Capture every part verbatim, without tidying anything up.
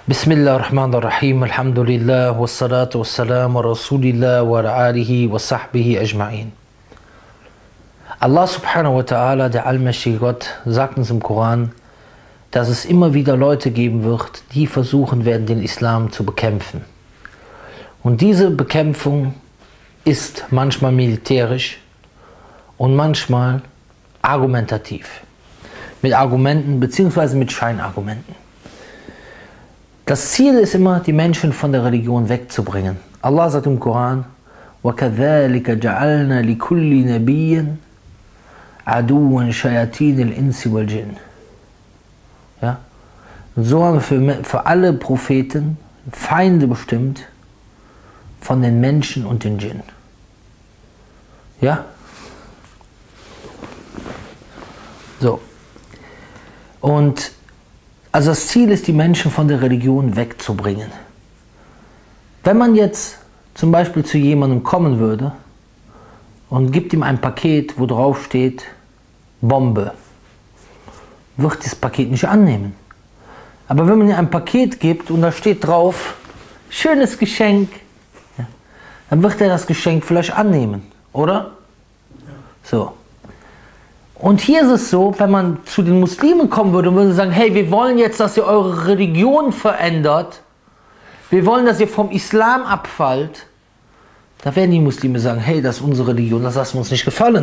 Bismillahirrahmanirrahim, alhamdulillah, wassalatu wassalam wa rasulillah wa ala alihi wa sahbihi ajma'in. Allah subhanahu wa ta'ala, der allmächtige Gott, sagt uns im Koran, dass es immer wieder Leute geben wird, die versuchen werden, den Islam zu bekämpfen. Und diese Bekämpfung ist manchmal militärisch und manchmal argumentativ. Mit Argumenten bzw. mit Scheinargumenten. Das Ziel ist immer, die Menschen von der Religion wegzubringen. Allah sagt im Koran, وَكَذَلِكَ جَعَلْنَا لِكُلِّ نَبِيٍّ عَدُوًا شَيَاطِينِ الْإِنسِ وَالْجِنِّ. Ja? Und so haben wir für, für alle Propheten Feinde bestimmt von den Menschen und den Djinn. Ja? So. Und also das Ziel ist, die Menschen von der Religion wegzubringen. Wenn man jetzt zum Beispiel zu jemandem kommen würde und gibt ihm ein Paket, wo drauf steht Bombe, wird das Paket nicht annehmen. Aber wenn man ihm ein Paket gibt und da steht drauf schönes Geschenk, ja, dann wird er das Geschenk vielleicht annehmen, oder? So. Und hier ist es so, wenn man zu den Muslimen kommen würde und würde sagen, hey, wir wollen jetzt, dass ihr eure Religion verändert, wir wollen, dass ihr vom Islam abfallt, da werden die Muslime sagen, hey, das ist unsere Religion, das lassen wir uns nicht gefallen.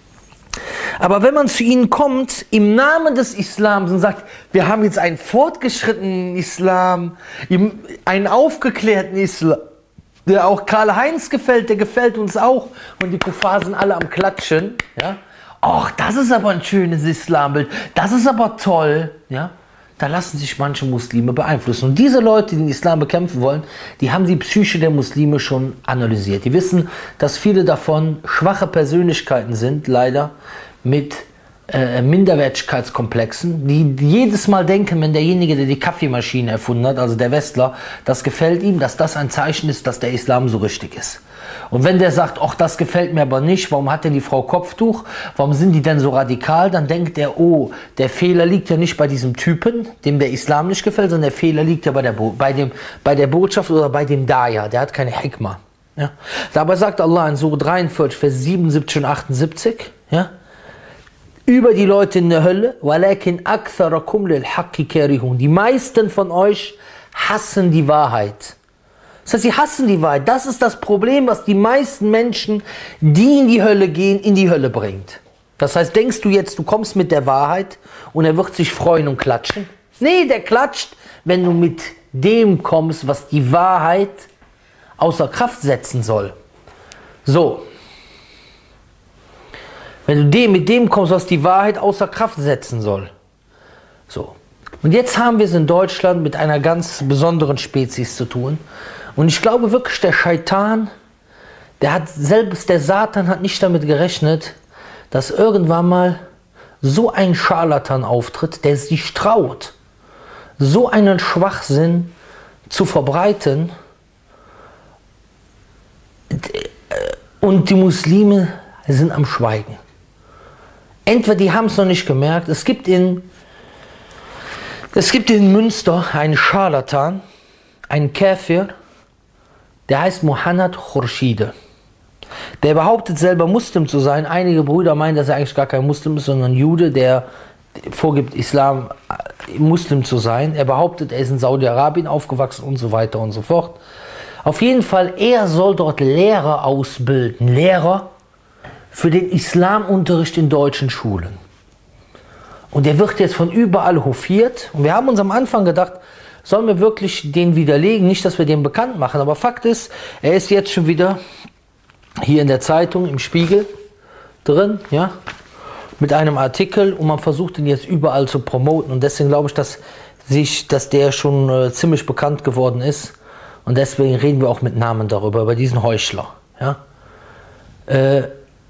Aber wenn man zu ihnen kommt, im Namen des Islams und sagt, wir haben jetzt einen fortgeschrittenen Islam, einen aufgeklärten Islam, der auch Karl-Heinz gefällt, der gefällt uns auch, und die Kuffar sind alle am Klatschen, ja, ach, das ist aber ein schönes Islambild, das ist aber toll, ja, da lassen sich manche Muslime beeinflussen. Und diese Leute, die den Islam bekämpfen wollen, die haben die Psyche der Muslime schon analysiert. Die wissen, dass viele davon schwache Persönlichkeiten sind, leider, mit äh, Minderwertigkeitskomplexen, die jedes Mal denken, wenn derjenige, der die Kaffeemaschine erfunden hat, also der Westler, das gefällt ihm, dass das ein Zeichen ist, dass der Islam so richtig ist. Und wenn der sagt, ach, das gefällt mir aber nicht, warum hat denn die Frau Kopftuch, warum sind die denn so radikal, dann denkt er, oh, der Fehler liegt ja nicht bei diesem Typen, dem der Islam nicht gefällt, sondern der Fehler liegt ja bei der, Bo bei dem, bei der Botschaft oder bei dem Daya, der hat keine Hikmah. Ja? Dabei sagt Allah in Surah dreiundvierzig, Vers siebenundsiebzig und achtundsiebzig, ja, über die Leute in der Hölle, وَلَكِنْ أَكْثَرَكُمْ لِلْحَقِّ كَارِهُونَ. Die meisten von euch hassen die Wahrheit. Das heißt, sie hassen die Wahrheit. Das ist das Problem, was die meisten Menschen, die in die Hölle gehen, in die Hölle bringt. Das heißt, denkst du jetzt, du kommst mit der Wahrheit und er wird sich freuen und klatschen? Nee, der klatscht, wenn du mit dem kommst, was die Wahrheit außer Kraft setzen soll. So. Wenn du dem, mit dem kommst, was die Wahrheit außer Kraft setzen soll. So. Und jetzt haben wir es in Deutschland mit einer ganz besonderen Spezies zu tun. Und ich glaube wirklich, der Scheitan, der hat, selbst der Satan hat nicht damit gerechnet, dass irgendwann mal so ein Scharlatan auftritt, der sich traut, so einen Schwachsinn zu verbreiten. Und die Muslime sind am Schweigen. Entweder die haben es noch nicht gemerkt, es gibt in, es gibt in Münster einen Scharlatan, einen Käfir, der heißt Mohammed Khurshide. Der behauptet selber Muslim zu sein. Einige Brüder meinen, dass er eigentlich gar kein Muslim ist, sondern ein Jude, der vorgibt, Islam Muslim zu sein. Er behauptet, er ist in Saudi-Arabien aufgewachsen und so weiter und so fort. Auf jeden Fall, er soll dort Lehrer ausbilden. Lehrer für den Islamunterricht in deutschen Schulen. Und der wird jetzt von überall hofiert. Und wir haben uns am Anfang gedacht, sollen wir wirklich den widerlegen? Nicht, dass wir den bekannt machen. Aber Fakt ist, er ist jetzt schon wieder hier in der Zeitung, im Spiegel drin, ja, mit einem Artikel. Und man versucht ihn jetzt überall zu promoten. Und deswegen glaube ich, dass, sich, dass der schon äh, ziemlich bekannt geworden ist. Und deswegen reden wir auch mit Namen darüber, über diesen Heuchler. Ja. Äh,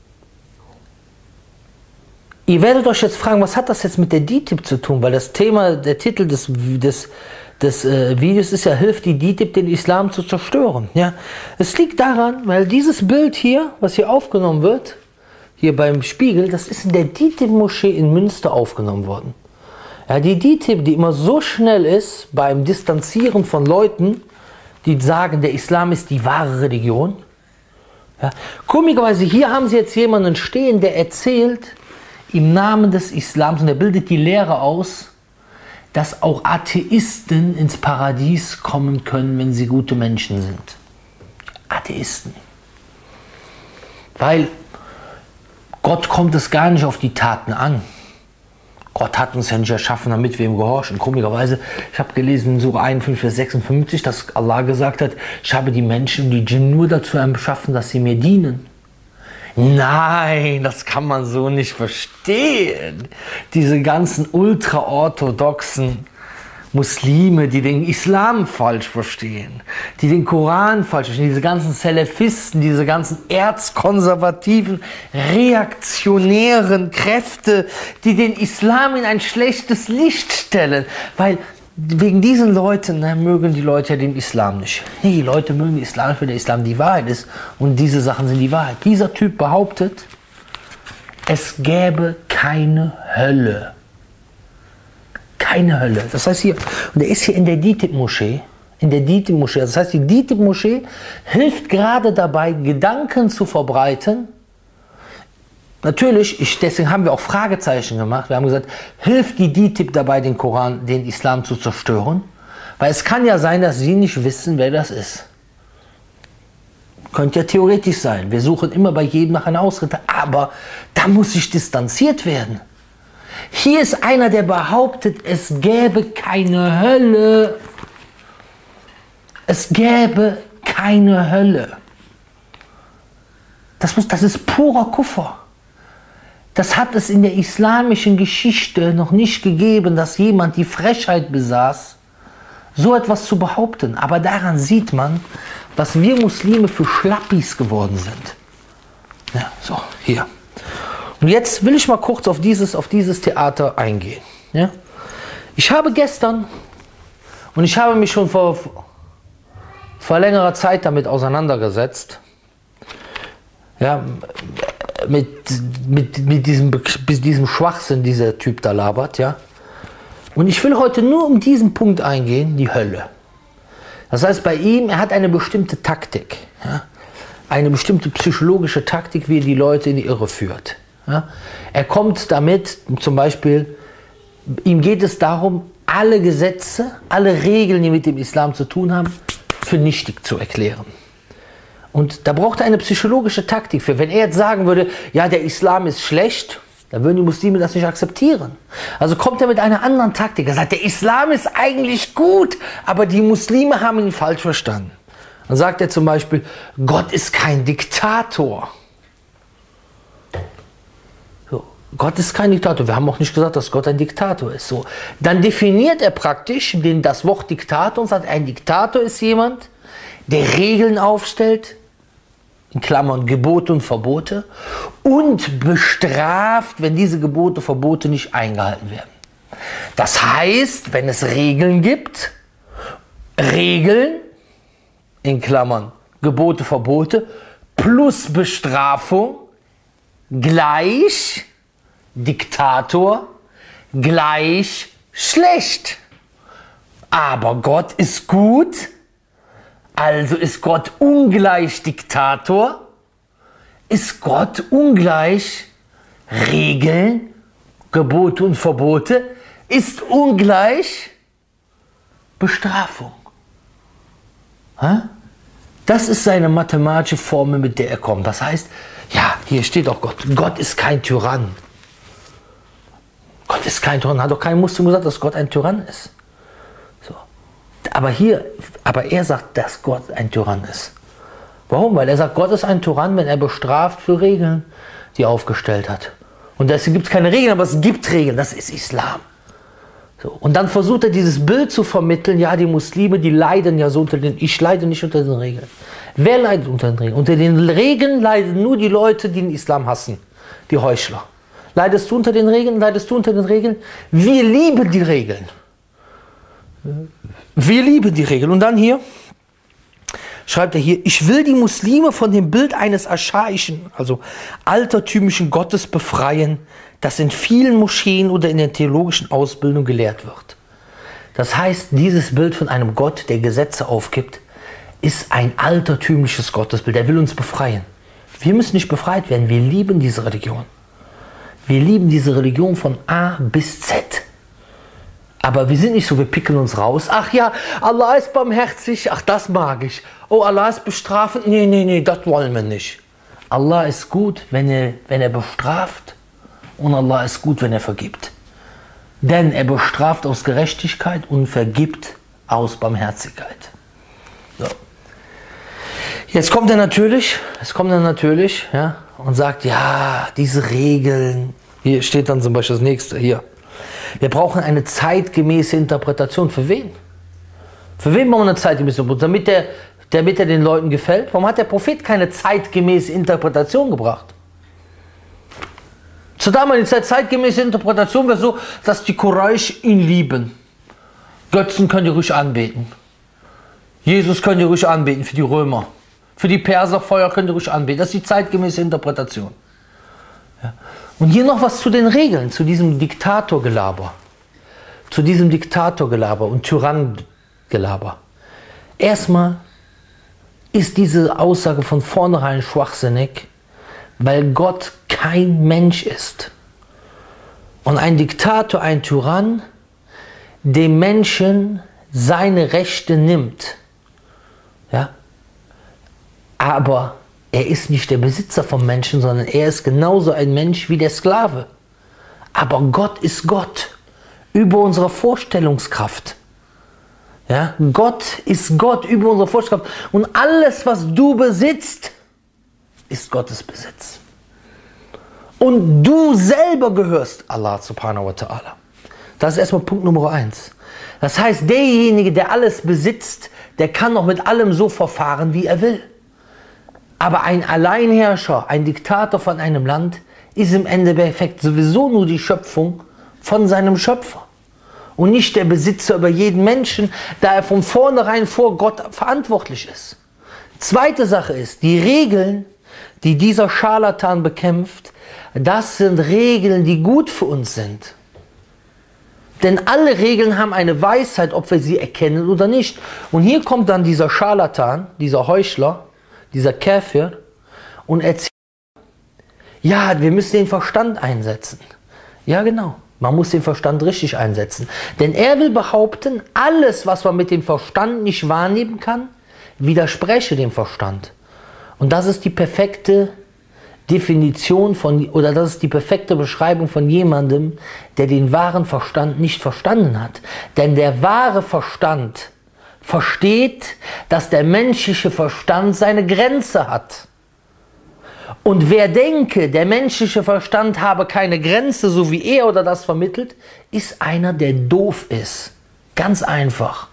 Ihr werdet euch jetzt fragen, was hat das jetzt mit der D I T I B zu tun? Weil das Thema, der Titel des, des, des äh, Videos ist ja, hilft die D I T I B den Islam zu zerstören. Ja? Es liegt daran, weil dieses Bild hier, was hier aufgenommen wird, hier beim Spiegel, das ist in der D I T I B-Moschee in Münster aufgenommen worden. Ja, die D I T I B, die immer so schnell ist beim Distanzieren von Leuten, die sagen, der Islam ist die wahre Religion. Ja, komischerweise, hier haben sie jetzt jemanden stehen, der erzählt im Namen des Islams, und er bildet die Lehre aus, dass auch Atheisten ins Paradies kommen können, wenn sie gute Menschen sind. Atheisten. Weil Gott kommt es gar nicht auf die Taten an. Gott hat uns ja nicht erschaffen, damit wir ihm gehorchen. Komischerweise, ich habe gelesen in Sura einundfünfzig, Vers sechsundfünfzig, dass Allah gesagt hat, ich habe die Menschen und die Djinn nur dazu erschaffen, dass sie mir dienen. Nein, das kann man so nicht verstehen. Diese ganzen ultraorthodoxen Muslime, die den Islam falsch verstehen, die den Koran falsch verstehen, diese ganzen Salafisten, diese ganzen erzkonservativen, reaktionären Kräfte, die den Islam in ein schlechtes Licht stellen, weil wegen diesen Leuten ne, mögen die Leute ja den Islam nicht. Nee, die Leute mögen den Islam, weil der Islam die Wahrheit ist und diese Sachen sind die Wahrheit. Dieser Typ behauptet, es gäbe keine Hölle. Keine Hölle. Das heißt hier, und er ist hier in der D I T I B-Moschee, in der D I T I B-Moschee, das heißt die D I T I B-Moschee hilft gerade dabei, Gedanken zu verbreiten. Natürlich, ich, deswegen haben wir auch Fragezeichen gemacht. Wir haben gesagt, hilft die D I T I B dabei, den Koran, den Islam zu zerstören? Weil es kann ja sein, dass sie nicht wissen, wer das ist. Könnte ja theoretisch sein. Wir suchen immer bei jedem nach einer Ausrede, aber da muss sich distanziert werden. Hier ist einer, der behauptet, es gäbe keine Hölle. Es gäbe keine Hölle. Das, muss, das ist purer Kuffer. Das hat es in der islamischen Geschichte noch nicht gegeben, dass jemand die Frechheit besaß, so etwas zu behaupten. Aber daran sieht man, was wir Muslime für Schlappis geworden sind. Ja, so, hier. Und jetzt will ich mal kurz auf dieses, auf dieses Theater eingehen. Ja? Ich habe gestern, und ich habe mich schon vor, vor längerer Zeit damit auseinandergesetzt, ja, mit, mit, mit diesem, diesem Schwachsinn, dieser Typ da labert. Ja? Und ich will heute nur um diesen Punkt eingehen, die Hölle. Das heißt, bei ihm, er hat eine bestimmte Taktik, ja? Eine bestimmte psychologische Taktik, wie er die Leute in die Irre führt. Ja, er kommt damit, zum Beispiel, ihm geht es darum, alle Gesetze, alle Regeln, die mit dem Islam zu tun haben, für nichtig zu erklären. Und da braucht er eine psychologische Taktik für. Wenn er jetzt sagen würde, ja, der Islam ist schlecht, dann würden die Muslime das nicht akzeptieren. Also kommt er mit einer anderen Taktik. Er sagt, der Islam ist eigentlich gut, aber die Muslime haben ihn falsch verstanden. Dann sagt er zum Beispiel, Gott ist kein Diktator. Gott ist kein Diktator. Wir haben auch nicht gesagt, dass Gott ein Diktator ist. So. Dann definiert er praktisch den, das Wort Diktator und sagt, ein Diktator ist jemand, der Regeln aufstellt, in Klammern Gebote und Verbote, und bestraft, wenn diese Gebote und Verbote nicht eingehalten werden. Das heißt, wenn es Regeln gibt, Regeln, in Klammern Gebote, Verbote, plus Bestrafung, gleich Diktator gleich schlecht. Aber Gott ist gut, also ist Gott ungleich Diktator, ist Gott ungleich Regeln, Gebote und Verbote, ist ungleich Bestrafung. Das ist seine mathematische Formel, mit der er kommt. Das heißt, ja, hier steht auch Gott. Gott ist kein Tyrann. Gott ist kein Tyrann. Hat doch kein Muslim gesagt, dass Gott ein Tyrann ist. So. Aber hier, aber er sagt, dass Gott ein Tyrann ist. Warum? Weil er sagt, Gott ist ein Tyrann, wenn er bestraft für Regeln, die er aufgestellt hat. Und deswegen gibt es keine Regeln, aber es gibt Regeln. Das ist Islam. So. Und dann versucht er dieses Bild zu vermitteln, ja, die Muslime, die leiden ja so unter den, ich leide nicht unter den Regeln. Wer leidet unter den Regeln? Unter den Regeln leiden nur die Leute, die den Islam hassen, die Heuchler. Leidest du unter den Regeln? Leidest du unter den Regeln? Wir lieben die Regeln. Wir lieben die Regeln. Und dann hier schreibt er hier, ich will die Muslime von dem Bild eines archaischen, also altertümlichen Gottes befreien, das in vielen Moscheen oder in der theologischen Ausbildung gelehrt wird. Das heißt, dieses Bild von einem Gott, der Gesetze aufgibt, ist ein altertümliches Gottesbild. Er will uns befreien. Wir müssen nicht befreit werden. Wir lieben diese Religion. Wir lieben diese Religion von A bis Z. Aber wir sind nicht so, wir picken uns raus. Ach ja, Allah ist barmherzig. Ach, das mag ich. Oh, Allah ist bestrafend. Nee, nee, nee, das wollen wir nicht. Allah ist gut, wenn er, wenn er bestraft. Und Allah ist gut, wenn er vergibt. Denn er bestraft aus Gerechtigkeit und vergibt aus Barmherzigkeit. So. Jetzt kommt er natürlich, jetzt kommt er natürlich ja, und sagt, ja, diese Regeln, hier steht dann zum Beispiel das nächste, hier. Wir brauchen eine zeitgemäße Interpretation. Für wen? Für wen brauchen wir eine zeitgemäße Interpretation? Damit der, damit er den Leuten gefällt? Warum hat der Prophet keine zeitgemäße Interpretation gebracht? Zur damaligen Zeit, zeitgemäße Interpretation wäre so, dass die Quraysh ihn lieben. Götzen könnt ihr ruhig anbeten. Jesus könnt ihr ruhig anbeten für die Römer. Für die Perser Feuer könnt ihr ruhig anbeten. Das ist die zeitgemäße Interpretation. Ja. Und hier noch was zu den Regeln, zu diesem Diktatorgelaber. Zu diesem Diktatorgelaber und Tyrannengelaber. Erstmal ist diese Aussage von vornherein schwachsinnig, weil Gott kein Mensch ist. Und ein Diktator, ein Tyrann, dem Menschen seine Rechte nimmt. Ja? Aber er ist nicht der Besitzer vom Menschen, sondern er ist genauso ein Mensch wie der Sklave. Aber Gott ist Gott, über unsere Vorstellungskraft. Ja? Gott ist Gott, über unsere Vorstellungskraft. Und alles, was du besitzt, ist Gottes Besitz. Und du selber gehörst Allah subhanahu wa ta'ala. Das ist erstmal Punkt Nummer eins. Das heißt, derjenige, der alles besitzt, der kann auch mit allem so verfahren, wie er will. Aber ein Alleinherrscher, ein Diktator von einem Land, ist im Endeffekt sowieso nur die Schöpfung von seinem Schöpfer. Und nicht der Besitzer über jeden Menschen, da er von vornherein vor Gott verantwortlich ist. Zweite Sache ist, die Regeln, die dieser Scharlatan bekämpft, das sind Regeln, die gut für uns sind. Denn alle Regeln haben eine Weisheit, ob wir sie erkennen oder nicht. Und hier kommt dann dieser Scharlatan, dieser Heuchler, dieser Käfer und erzählt, ja, wir müssen den Verstand einsetzen. Ja, genau. Man muss den Verstand richtig einsetzen. Denn er will behaupten, alles, was man mit dem Verstand nicht wahrnehmen kann, widerspreche dem Verstand. Und das ist die perfekte Definition von, oder das ist die perfekte Beschreibung von jemandem, der den wahren Verstand nicht verstanden hat. Denn der wahre Verstand versteht, dass der menschliche Verstand seine Grenze hat. Und wer denke, der menschliche Verstand habe keine Grenze, so wie er oder das vermittelt, ist einer, der doof ist. Ganz einfach.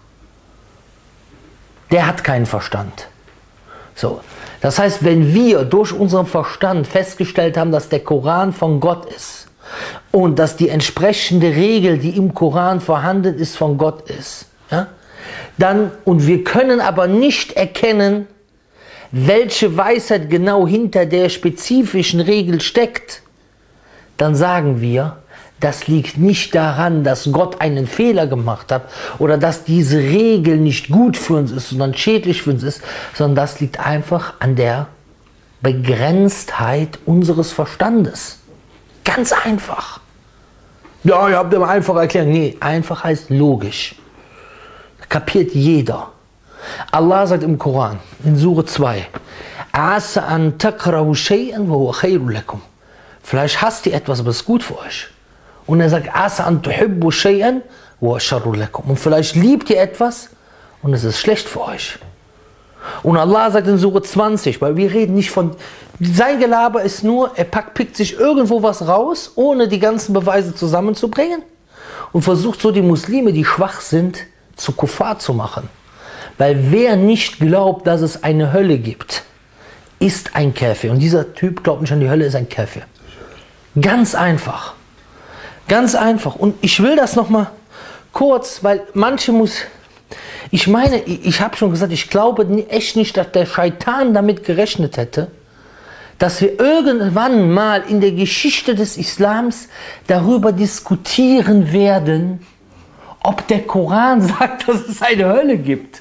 Der hat keinen Verstand. So. Das heißt, wenn wir durch unseren Verstand festgestellt haben, dass der Koran von Gott ist und dass die entsprechende Regel, die im Koran vorhanden ist, von Gott ist, ja, dann, und wir können aber nicht erkennen, welche Weisheit genau hinter der spezifischen Regel steckt, dann sagen wir, das liegt nicht daran, dass Gott einen Fehler gemacht hat oder dass diese Regel nicht gut für uns ist, sondern schädlich für uns ist, sondern das liegt einfach an der Begrenztheit unseres Verstandes. Ganz einfach. Ja, ihr habt immer einfach erklärt. Nee, einfach heißt logisch. Kapiert jeder. Allah sagt im Koran, in Sure zwei, Asa an takrahu shay'an wa huwa khayrun lakum. Vielleicht hasst ihr etwas, aber es ist gut für euch. Und er sagt, Asa an tuhibbu shay'an wa huwa sharrun lakum. Und vielleicht liebt ihr etwas und es ist schlecht für euch. Und Allah sagt in Sure zwanzig, weil wir reden nicht von, sein Gelaber ist nur, er packt, pickt sich irgendwo was raus, ohne die ganzen Beweise zusammenzubringen und versucht so die Muslime, die schwach sind, zu Kuffar zu machen. Weil wer nicht glaubt, dass es eine Hölle gibt, ist ein Käfer. Und dieser Typ glaubt nicht an die Hölle, ist ein Käfer. Ganz einfach. Ganz einfach. Und ich will das nochmal kurz, weil manche, muss, Ich meine, ich, ich habe schon gesagt, ich glaube echt nicht, dass der Scheitan damit gerechnet hätte, dass wir irgendwann mal in der Geschichte des Islams darüber diskutieren werden, ob der Koran sagt, dass es eine Hölle gibt.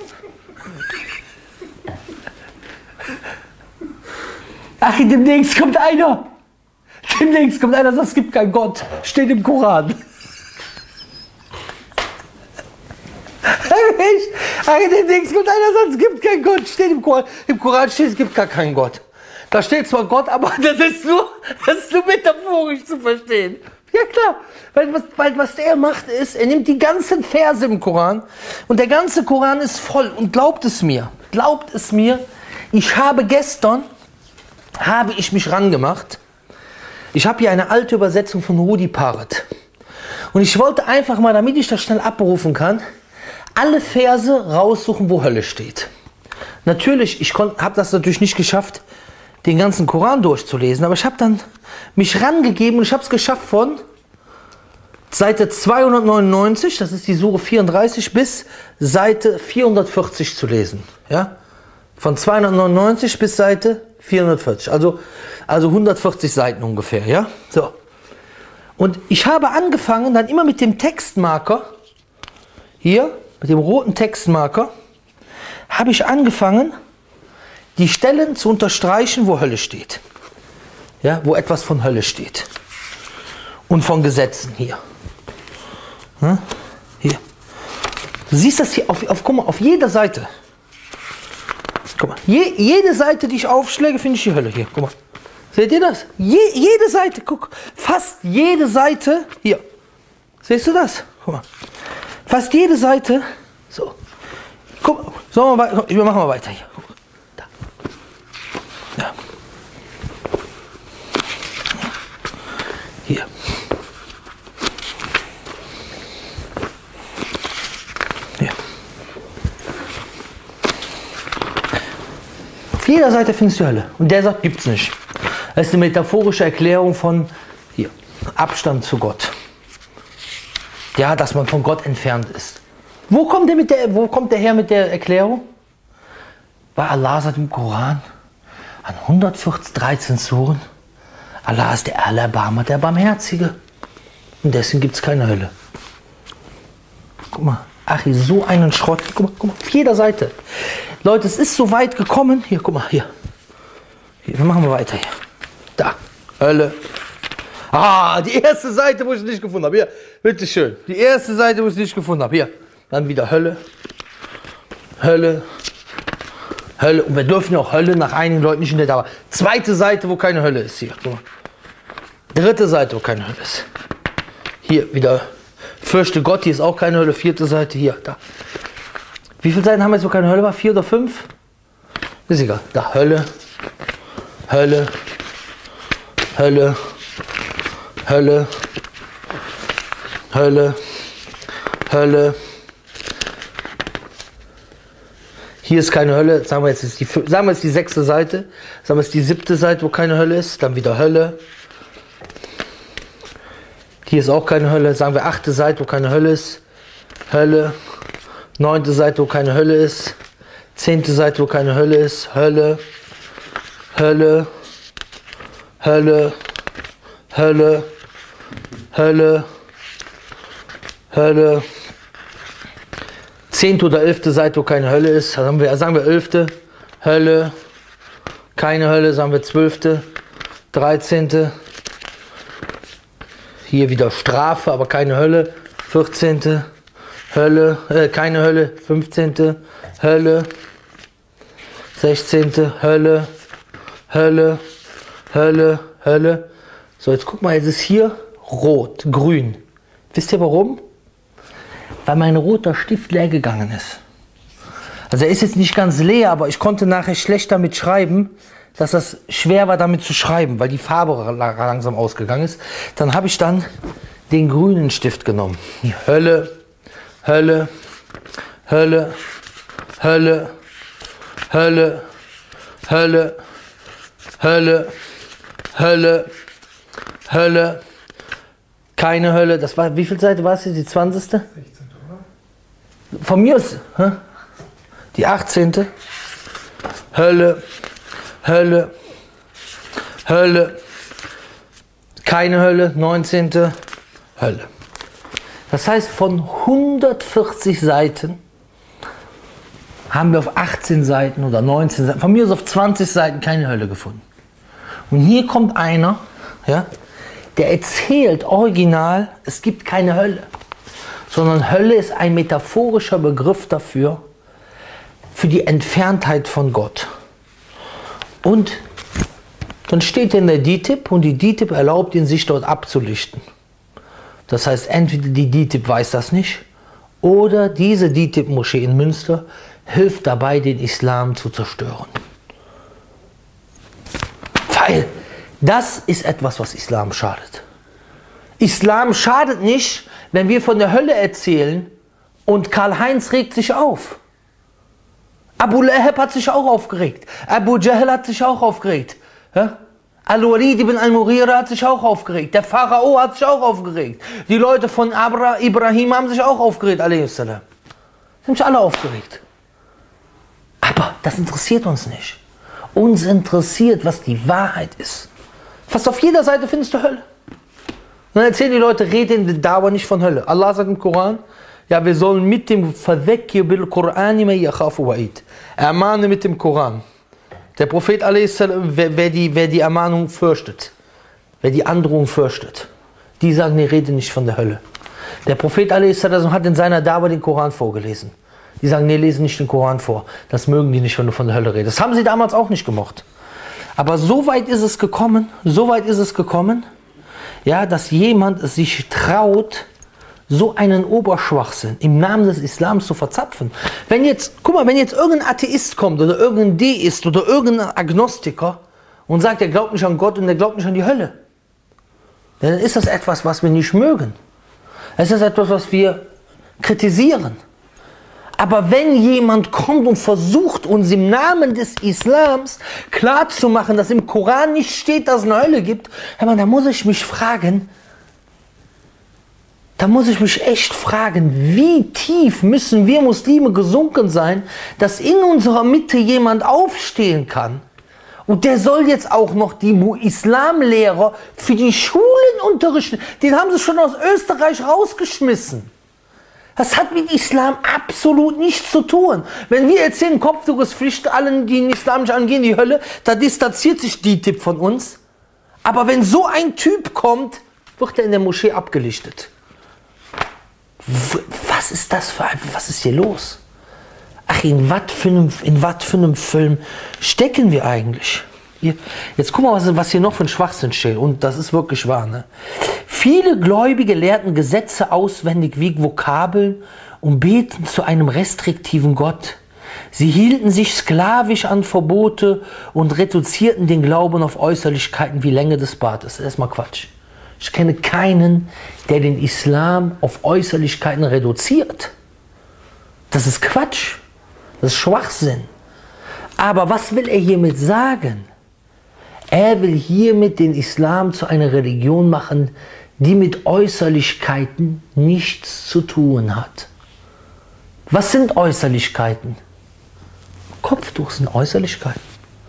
Ach, demnächst kommt einer. Demnächst kommt einer, sagt, es gibt keinen Gott. Steht im Koran. Ach, demnächst kommt einer, sagt, es gibt keinen Gott. Steht im Koran. Im Koran steht, es gibt gar keinen Gott. Da steht zwar Gott, aber das ist nur, das ist nur metaphorisch zu verstehen. Ja klar, weil was, weil was der macht ist, er nimmt die ganzen Verse im Koran und der ganze Koran ist voll. Und glaubt es mir, glaubt es mir, ich habe gestern, habe ich mich rangemacht, ich habe hier eine alte Übersetzung von Rudi Parrott. Und ich wollte einfach mal, damit ich das schnell abberufen kann, alle Verse raussuchen, wo Hölle steht. Natürlich, ich habe das natürlich nicht geschafft, den ganzen Koran durchzulesen, aber ich habe dann mich rangegeben und ich habe es geschafft von Seite zweihundertneunundneunzig, das ist die Sure vierunddreißig, bis Seite vierhundertvierzig zu lesen. Ja? Von zweihundertneunundneunzig bis Seite vierhundertvierzig, also, also hundertvierzig Seiten ungefähr. Ja? So. Und ich habe angefangen, dann immer mit dem Textmarker, hier, mit dem roten Textmarker, habe ich angefangen, die Stellen zu unterstreichen, wo Hölle steht. Ja, wo etwas von Hölle steht. Und von Gesetzen hier. Ja, hier. Du siehst das hier, auf, auf, guck mal, auf jeder Seite. Guck mal, je, jede Seite, die ich aufschläge, finde ich die Hölle hier. Guck mal. Seht ihr das? Je, jede Seite, guck. Fast jede Seite, hier. Siehst du das? Guck mal. Fast jede Seite, so. Guck mal, so, wir machen mal weiter hier. Ja. Hier. Hier. Auf jeder Seite findest du Hölle. Und der sagt, gibt's nicht. Das ist eine metaphorische Erklärung von hier, Abstand zu Gott. Ja, dass man von Gott entfernt ist. Wo kommt der, mit der, wo kommt der her mit der Erklärung? Weil Allah sagt im Koran, an hundertvierzehn Suren, Allah ist der Allerbarmer, der Barmherzige. Und deswegen gibt es keine Hölle. Guck mal, Achi, so einen Schrott. Guck mal, guck mal, auf jeder Seite. Leute, es ist so weit gekommen. Hier, guck mal, hier. Hier, wir machen wir weiter hier. Da, Hölle. Ah, die erste Seite, wo ich es nicht gefunden habe. Hier, bitteschön. Die erste Seite, wo ich es nicht gefunden habe. Hier, dann wieder Hölle. Hölle. Hölle. Und wir dürfen ja auch Hölle nach einigen Leuten nicht in der Dauer. Zweite Seite, wo keine Hölle ist. Hier, guck mal. Dritte Seite, wo keine Hölle ist. Hier wieder. Fürchte Gott, hier ist auch keine Hölle. Vierte Seite, hier, da. Wie viele Seiten haben wir jetzt, wo keine Hölle war? Vier oder fünf? Ist egal. Da, Hölle. Hölle. Hölle. Hölle. Hölle. Hölle. Hier ist keine Hölle. Sagen wir jetzt ist die, sagen wir jetzt die sechste Seite. Sagen wir jetzt die siebte Seite, wo keine Hölle ist. Dann wieder Hölle. Hier ist auch keine Hölle. Sagen wir achte Seite, wo keine Hölle ist. Hölle. Neunte Seite, wo keine Hölle ist. Zehnte Seite, wo keine Hölle ist. Hölle. Hölle. Hölle. Hölle. Hölle. Hölle. Zehnte oder elfte Seite, wo keine Hölle ist. Sagen wir, sagen wir elfte. Hölle. Keine Hölle. Sagen wir zwölfte. Dreizehnte. Hier wieder Strafe, aber keine Hölle. vierzehnte. Hölle. Äh, keine Hölle. fünfzehnte. Hölle. sechzehnte. Hölle. Hölle. Hölle. Hölle. So, jetzt guck mal, jetzt ist hier rot, grün. Wisst ihr warum? Weil mein roter Stift leer gegangen ist. Also er ist jetzt nicht ganz leer, aber ich konnte nachher schlecht damit schreiben, dass das schwer war damit zu schreiben, weil die Farbe langsam ausgegangen ist. Dann habe ich dann den grünen Stift genommen. Die Hölle, Hölle, Hölle, Hölle, Hölle, Hölle, Hölle, Hölle, Hölle, keine Hölle. Das war, wie viel Seite war es jetzt? Die zwanzigste? von mir ist hä? Die achtzehnte Hölle, Hölle, Hölle, keine Hölle, neunzehnte Hölle. Das heißt, von hundertvierzig Seiten haben wir auf achtzehn Seiten oder neunzehn Seiten, von mir aus auf zwanzig Seiten keine Hölle gefunden. Und hier kommt einer, ja, der erzählt original, es gibt keine Hölle, sondern Hölle ist ein metaphorischer Begriff dafür, für die Entferntheit von Gott. Und dann steht in der D I T I B und die D I T I B erlaubt ihn, sich dort abzulichten. Das heißt, entweder die D I T I B weiß das nicht oder diese D I T I B-Moschee in Münster hilft dabei, den Islam zu zerstören. Weil das ist etwas, was Islam schadet. Islam schadet nicht, wenn wir von der Hölle erzählen und Karl-Heinz regt sich auf. Abu Lahab hat sich auch aufgeregt. Abu Jahl hat sich auch aufgeregt. Ja? Al-Walid ibn al-Mughira hat sich auch aufgeregt. Der Pharao hat sich auch aufgeregt. Die Leute von Abra, Ibrahim haben sich auch aufgeregt. Sie haben sich alle aufgeregt. Aber das interessiert uns nicht. Uns interessiert, was die Wahrheit ist. Fast auf jeder Seite findest du Hölle. Und dann erzählen die Leute, reden in der Dauer nicht von Hölle. Allah sagt im Koran, ja, wir sollen mit dem Fadhakkir bil Qur'ani ma yakhafu wa'id. Ermahne mit dem Koran. Der Prophet, wer, wer, die, wer die Ermahnung fürchtet, wer die Androhung fürchtet, die sagen, nee, rede nicht von der Hölle. Der Prophet hat in seiner Dawa den Koran vorgelesen. Die sagen, nee, lese nicht den Koran vor. Das mögen die nicht, wenn du von der Hölle redest. Das haben sie damals auch nicht gemocht. Aber so weit ist es gekommen, so weit ist es gekommen, ja, dass jemand es sich traut, so einen Oberschwachsinn im Namen des Islams zu verzapfen. Wenn jetzt, guck mal, wenn jetzt irgendein Atheist kommt oder irgendein Deist oder irgendein Agnostiker und sagt, er glaubt nicht an Gott und er glaubt nicht an die Hölle, dann ist das etwas, was wir nicht mögen. Es ist etwas, was wir kritisieren. Aber wenn jemand kommt und versucht, uns im Namen des Islams klarzumachen, dass im Koran nicht steht, dass es eine Hölle gibt, dann muss ich mich fragen, Da muss ich mich echt fragen, wie tief müssen wir Muslime gesunken sein, dass in unserer Mitte jemand aufstehen kann. Und der soll jetzt auch noch die Islamlehrer für die Schulen unterrichten. Den haben sie schon aus Österreich rausgeschmissen. Das hat mit Islam absolut nichts zu tun. Wenn wir erzählen, Kopftuch ist Pflicht, allen, die in Islam nicht angehen, die Hölle, da distanziert sich die Tipp von uns. Aber wenn so ein Typ kommt, wird er in der Moschee abgelichtet. Was ist das für ein, was ist hier los? Ach, in was für einem, in was für einem Film stecken wir eigentlich? Jetzt guck mal, was, was hier noch für ein Schwachsinn steht. Und das ist wirklich wahr. Ne? Viele Gläubige lehrten Gesetze auswendig wie Vokabeln und beten zu einem restriktiven Gott. Sie hielten sich sklavisch an Verbote und reduzierten den Glauben auf Äußerlichkeiten wie Länge des Bartes. Das ist erstmal Quatsch. Ich kenne keinen, der den Islam auf Äußerlichkeiten reduziert. Das ist Quatsch. Das ist Schwachsinn. Aber was will er hiermit sagen? Er will hiermit den Islam zu einer Religion machen, die mit Äußerlichkeiten nichts zu tun hat. Was sind Äußerlichkeiten? Kopftuch sind Äußerlichkeiten.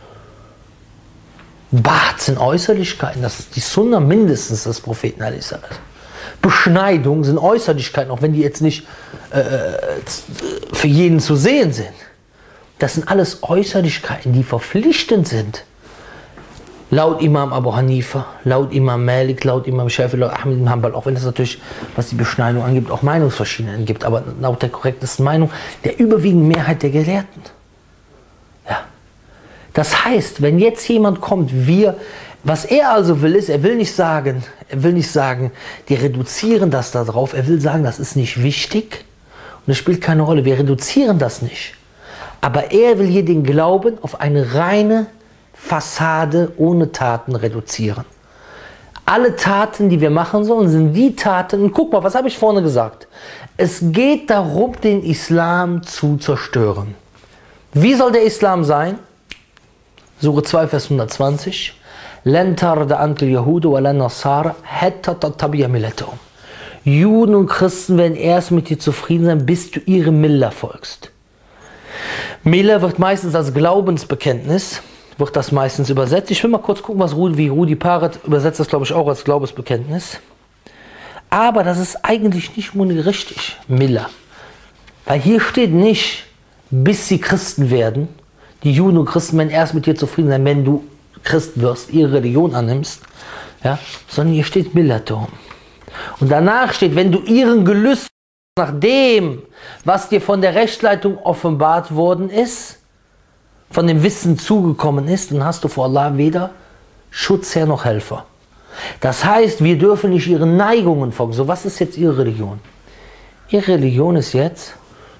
Bart sind Äußerlichkeiten, das ist die Sunna mindestens des Propheten. Beschneidung sind Äußerlichkeiten, auch wenn die jetzt nicht äh, für jeden zu sehen sind. Das sind alles Äußerlichkeiten, die verpflichtend sind. Laut Imam Abu Hanifa, laut Imam Malik, laut Imam Shafi, laut Ahmed ibn Hanbal, auch wenn es natürlich, was die Beschneidung angibt, auch Meinungsverschiedenheiten gibt, aber laut der korrektesten Meinung der überwiegenden Mehrheit der Gelehrten. Ja. Das heißt, wenn jetzt jemand kommt, wir, was er also will, ist, er will nicht sagen, er will nicht sagen, die reduzieren das da drauf, er will sagen, das ist nicht wichtig und es spielt keine Rolle, wir reduzieren das nicht. Aber er will hier den Glauben auf eine reine Fassade ohne Taten reduzieren. Alle Taten, die wir machen sollen, sind die Taten, und guck mal, was habe ich vorne gesagt? Es geht darum, den Islam zu zerstören. Wie soll der Islam sein? Sure zwei, Vers hundertzwanzig. لَن تَرْضَ عَنْكَ الْيَهُودُ وَلَا النَّصَارَى حَتَّى تَتَّبِعَ مِلَّتَهُمْ. Juden und Christen werden erst mit dir zufrieden sein, bis du ihrem Milla folgst. Milla wird meistens als Glaubensbekenntnis, wird das meistens übersetzt. Ich will mal kurz gucken, was Rudi, wie Rudi Paret übersetzt das, glaube ich, auch als Glaubensbekenntnis. Aber das ist eigentlich nicht richtig, Milla. Weil hier steht nicht, bis sie Christen werden. Die Juden und Christen werden erst mit dir zufrieden sein, wenn du Christ wirst, ihre Religion annimmst. Ja? Sondern hier steht Millatum. Und danach steht, wenn du ihren Gelüsten nach dem, was dir von der Rechtsleitung offenbart worden ist, von dem Wissen zugekommen ist, dann hast du vor Allah weder Schutzherr noch Helfer. Das heißt, wir dürfen nicht ihren Neigungen folgen. So, was ist jetzt ihre Religion? Ihre Religion ist jetzt,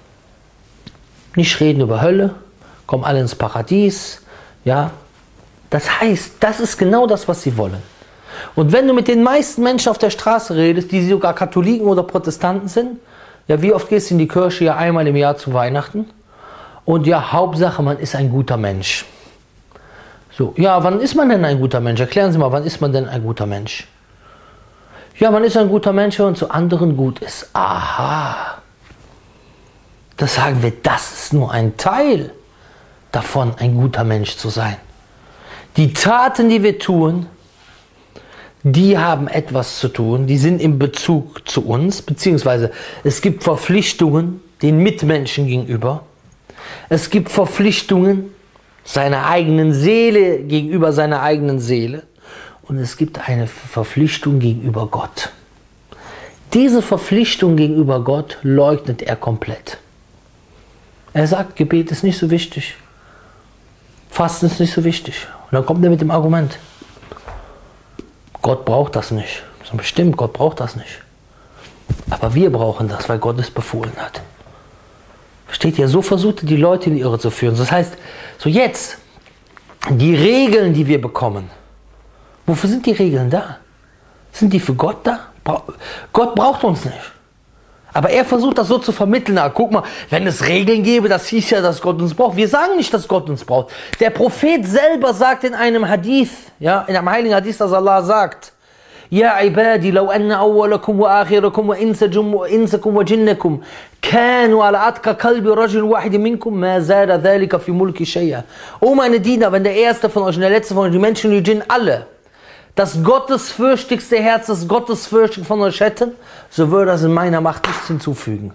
nicht reden über Hölle, kommen alle ins Paradies. Ja? Das heißt, das ist genau das, was sie wollen. Und wenn du mit den meisten Menschen auf der Straße redest, die sogar Katholiken oder Protestanten sind, ja, wie oft gehst du in die Kirche? Ja, einmal im Jahr zu Weihnachten. Und ja, Hauptsache, man ist ein guter Mensch. So, ja, wann ist man denn ein guter Mensch? Erklären Sie mal, wann ist man denn ein guter Mensch? Ja, man ist ein guter Mensch, wenn man zu anderen gut ist. Aha. Das sagen wir, das ist nur ein Teil davon, ein guter Mensch zu sein. Die Taten, die wir tun, die haben etwas zu tun, die sind in Bezug zu uns, beziehungsweise es gibt Verpflichtungen den Mitmenschen gegenüber. Es gibt Verpflichtungen seiner eigenen Seele gegenüber seiner eigenen Seele. Und es gibt eine Verpflichtung gegenüber Gott. Diese Verpflichtung gegenüber Gott leugnet er komplett. Er sagt, Gebet ist nicht so wichtig. Fasten ist nicht so wichtig. Und dann kommt er mit dem Argument, Gott braucht das nicht. So bestimmt, Gott braucht das nicht. Aber wir brauchen das, weil Gott es befohlen hat. Versteht ihr? So versucht er, die Leute in die Irre zu führen. Das heißt, so jetzt, die Regeln, die wir bekommen, wofür sind die Regeln da? Sind die für Gott da? Gott braucht uns nicht. Aber er versucht das so zu vermitteln. Na, guck mal, wenn es Regeln gäbe, das hieß ja, dass Gott uns braucht. Wir sagen nicht, dass Gott uns braucht. Der Prophet selber sagt in einem Hadith, ja, in einem heiligen Hadith, dass Allah sagt, Ja ibadi, law anna awwalakum wa akhirakum wa insakum wa jinnakum kanu ala atqa qalbi rajul wahid minkum ma zada dhalika fi mulki shay'a. O meine Diener, wenn der erste von euch und der letzte von euch, die Menschen und die Djinn, alle, das gottesfürchtigste Herz, das gottesfürchtig von euch hätten, so würde das in meiner Macht nichts hinzufügen.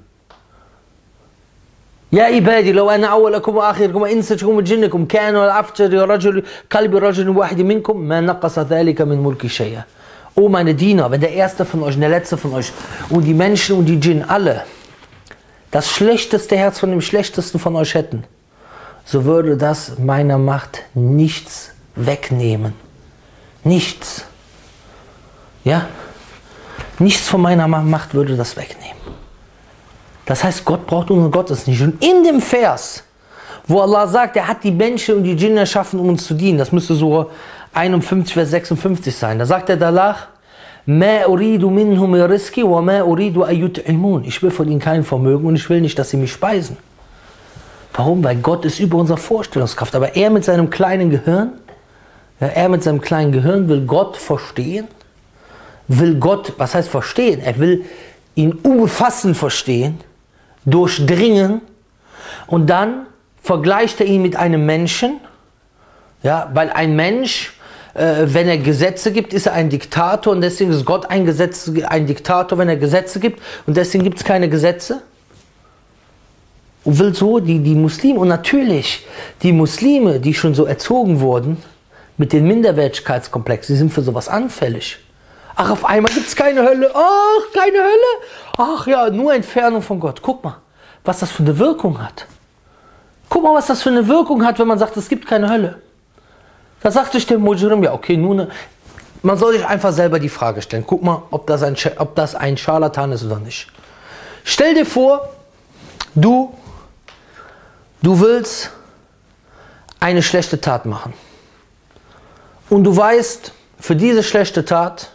Ja ibadi, law anna awwalakum wa akhirakum wa insakum wa jinnakum kanu ala atqa qalbi rajul wahid minkum ma naqasa dhalika min mulki shay'a. O meine Diener, wenn der erste von euch und der letzte von euch und die Menschen und die Djinn alle das schlechteste Herz von dem schlechtesten von euch hätten, so würde das meiner Macht nichts wegnehmen. Nichts. Ja? Nichts von meiner Macht würde das wegnehmen. Das heißt, Gott braucht unseren Gottes nicht. Und in dem Vers, wo Allah sagt, er hat die Menschen und die Djinn erschaffen, um uns zu dienen, das müsste so einundfünfzig, Vers sechsundfünfzig sein. Da sagt er danach, Ma uridu minhum rizqi wa ma uridu an yut'imun. Ich will von ihnen kein Vermögen und ich will nicht, dass sie mich speisen. Warum? Weil Gott ist über unsere Vorstellungskraft. Aber er mit seinem kleinen Gehirn, ja, er mit seinem kleinen Gehirn will Gott verstehen, will Gott, was heißt verstehen? Er will ihn umfassend verstehen, durchdringen und dann vergleicht er ihn mit einem Menschen. Ja, weil ein Mensch, äh, wenn er Gesetze gibt, ist er ein Diktator und deswegen ist Gott ein, Gesetz, ein Diktator, wenn er Gesetze gibt und deswegen gibt es keine Gesetze. Und will so die, die Muslime, und natürlich die Muslime, die schon so erzogen wurden, mit den Minderwertigkeitskomplex, die sind für sowas anfällig. Ach, auf einmal gibt es keine Hölle. Ach, keine Hölle. Ach ja, nur Entfernung von Gott. Guck mal, was das für eine Wirkung hat. Guck mal, was das für eine Wirkung hat, wenn man sagt, es gibt keine Hölle. Da sagte ich dem Mujrim, ja okay, nun, ne, man soll sich einfach selber die Frage stellen. Guck mal, ob das ein, ob das ein Scharlatan ist oder nicht. Stell dir vor, du, du willst eine schlechte Tat machen. Und du weißt, für diese schlechte Tat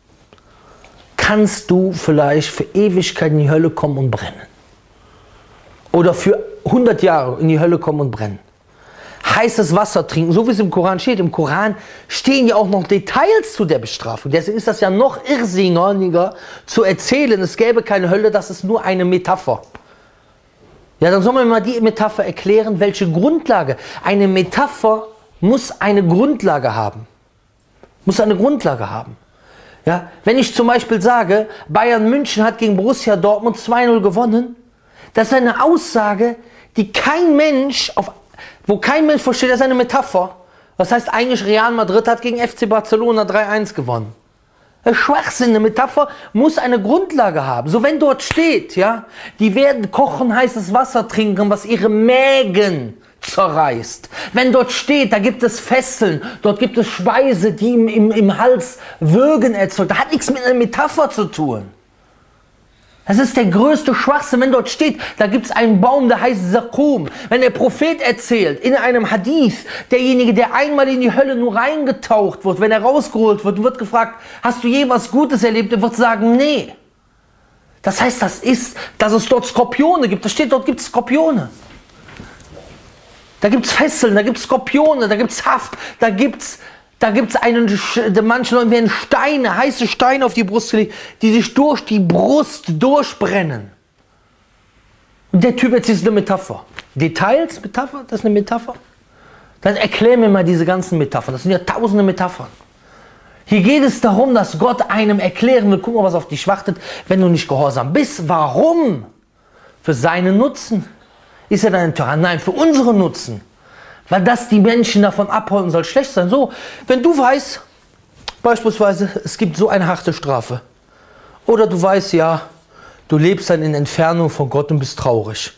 kannst du vielleicht für Ewigkeit in die Hölle kommen und brennen. Oder für hundert Jahre in die Hölle kommen und brennen. heißes Wasser trinken, so wie es im Koran steht. Im Koran stehen ja auch noch Details zu der Bestrafung. Deswegen ist das ja noch irrsinniger zu erzählen, es gäbe keine Hölle, das ist nur eine Metapher. Ja, dann soll man mal die Metapher erklären, welche Grundlage. Eine Metapher muss eine Grundlage haben. Muss eine Grundlage haben. Ja, wenn ich zum Beispiel sage, Bayern München hat gegen Borussia Dortmund zwei null gewonnen, das ist eine Aussage, die kein Mensch, auf, wo kein Mensch versteht, das ist eine Metapher. Das heißt eigentlich, Real Madrid hat gegen F C Barcelona drei eins gewonnen. Das ist Schwachsinn, eine Metapher muss eine Grundlage haben. So wenn dort steht, ja, die werden kochen heißes Wasser trinken, was ihre Mägen zerreißt. Wenn dort steht, da gibt es Fesseln, dort gibt es Speise, die im, im, im Hals Würgen erzeugt. Das hat nichts mit einer Metapher zu tun. Das ist der größte Schwachsinn, wenn dort steht, da gibt es einen Baum, der heißt Zakum. Wenn der Prophet erzählt, in einem Hadith, derjenige, der einmal in die Hölle nur reingetaucht wird, wenn er rausgeholt wird, wird gefragt, hast du je was Gutes erlebt? Er wird sagen, nee. Das heißt, das ist, dass es dort Skorpione gibt. Da steht, dort gibt es Skorpione. Da gibt es Fesseln, da gibt es Skorpione, da gibt es Haft, da gibt es da gibt's einen, manche Leute werden Steine, heiße Steine auf die Brust gelegt, die sich durch die Brust durchbrennen. Und der Typ erzählt eine Metapher. Details, Metapher, das ist eine Metapher? Dann erklär mir mal diese ganzen Metaphern, das sind ja tausende Metaphern. Hier geht es darum, dass Gott einem erklären will, guck mal, was auf dich wartet, wenn du nicht gehorsam bist. Warum? Für seinen Nutzen. Ist er dann ein Tyrann? Nein, für unseren Nutzen. Weil das die Menschen davon abhalten soll, schlecht sein. So, wenn du weißt, beispielsweise, es gibt so eine harte Strafe. Oder du weißt, ja, du lebst dann in Entfernung von Gott und bist traurig.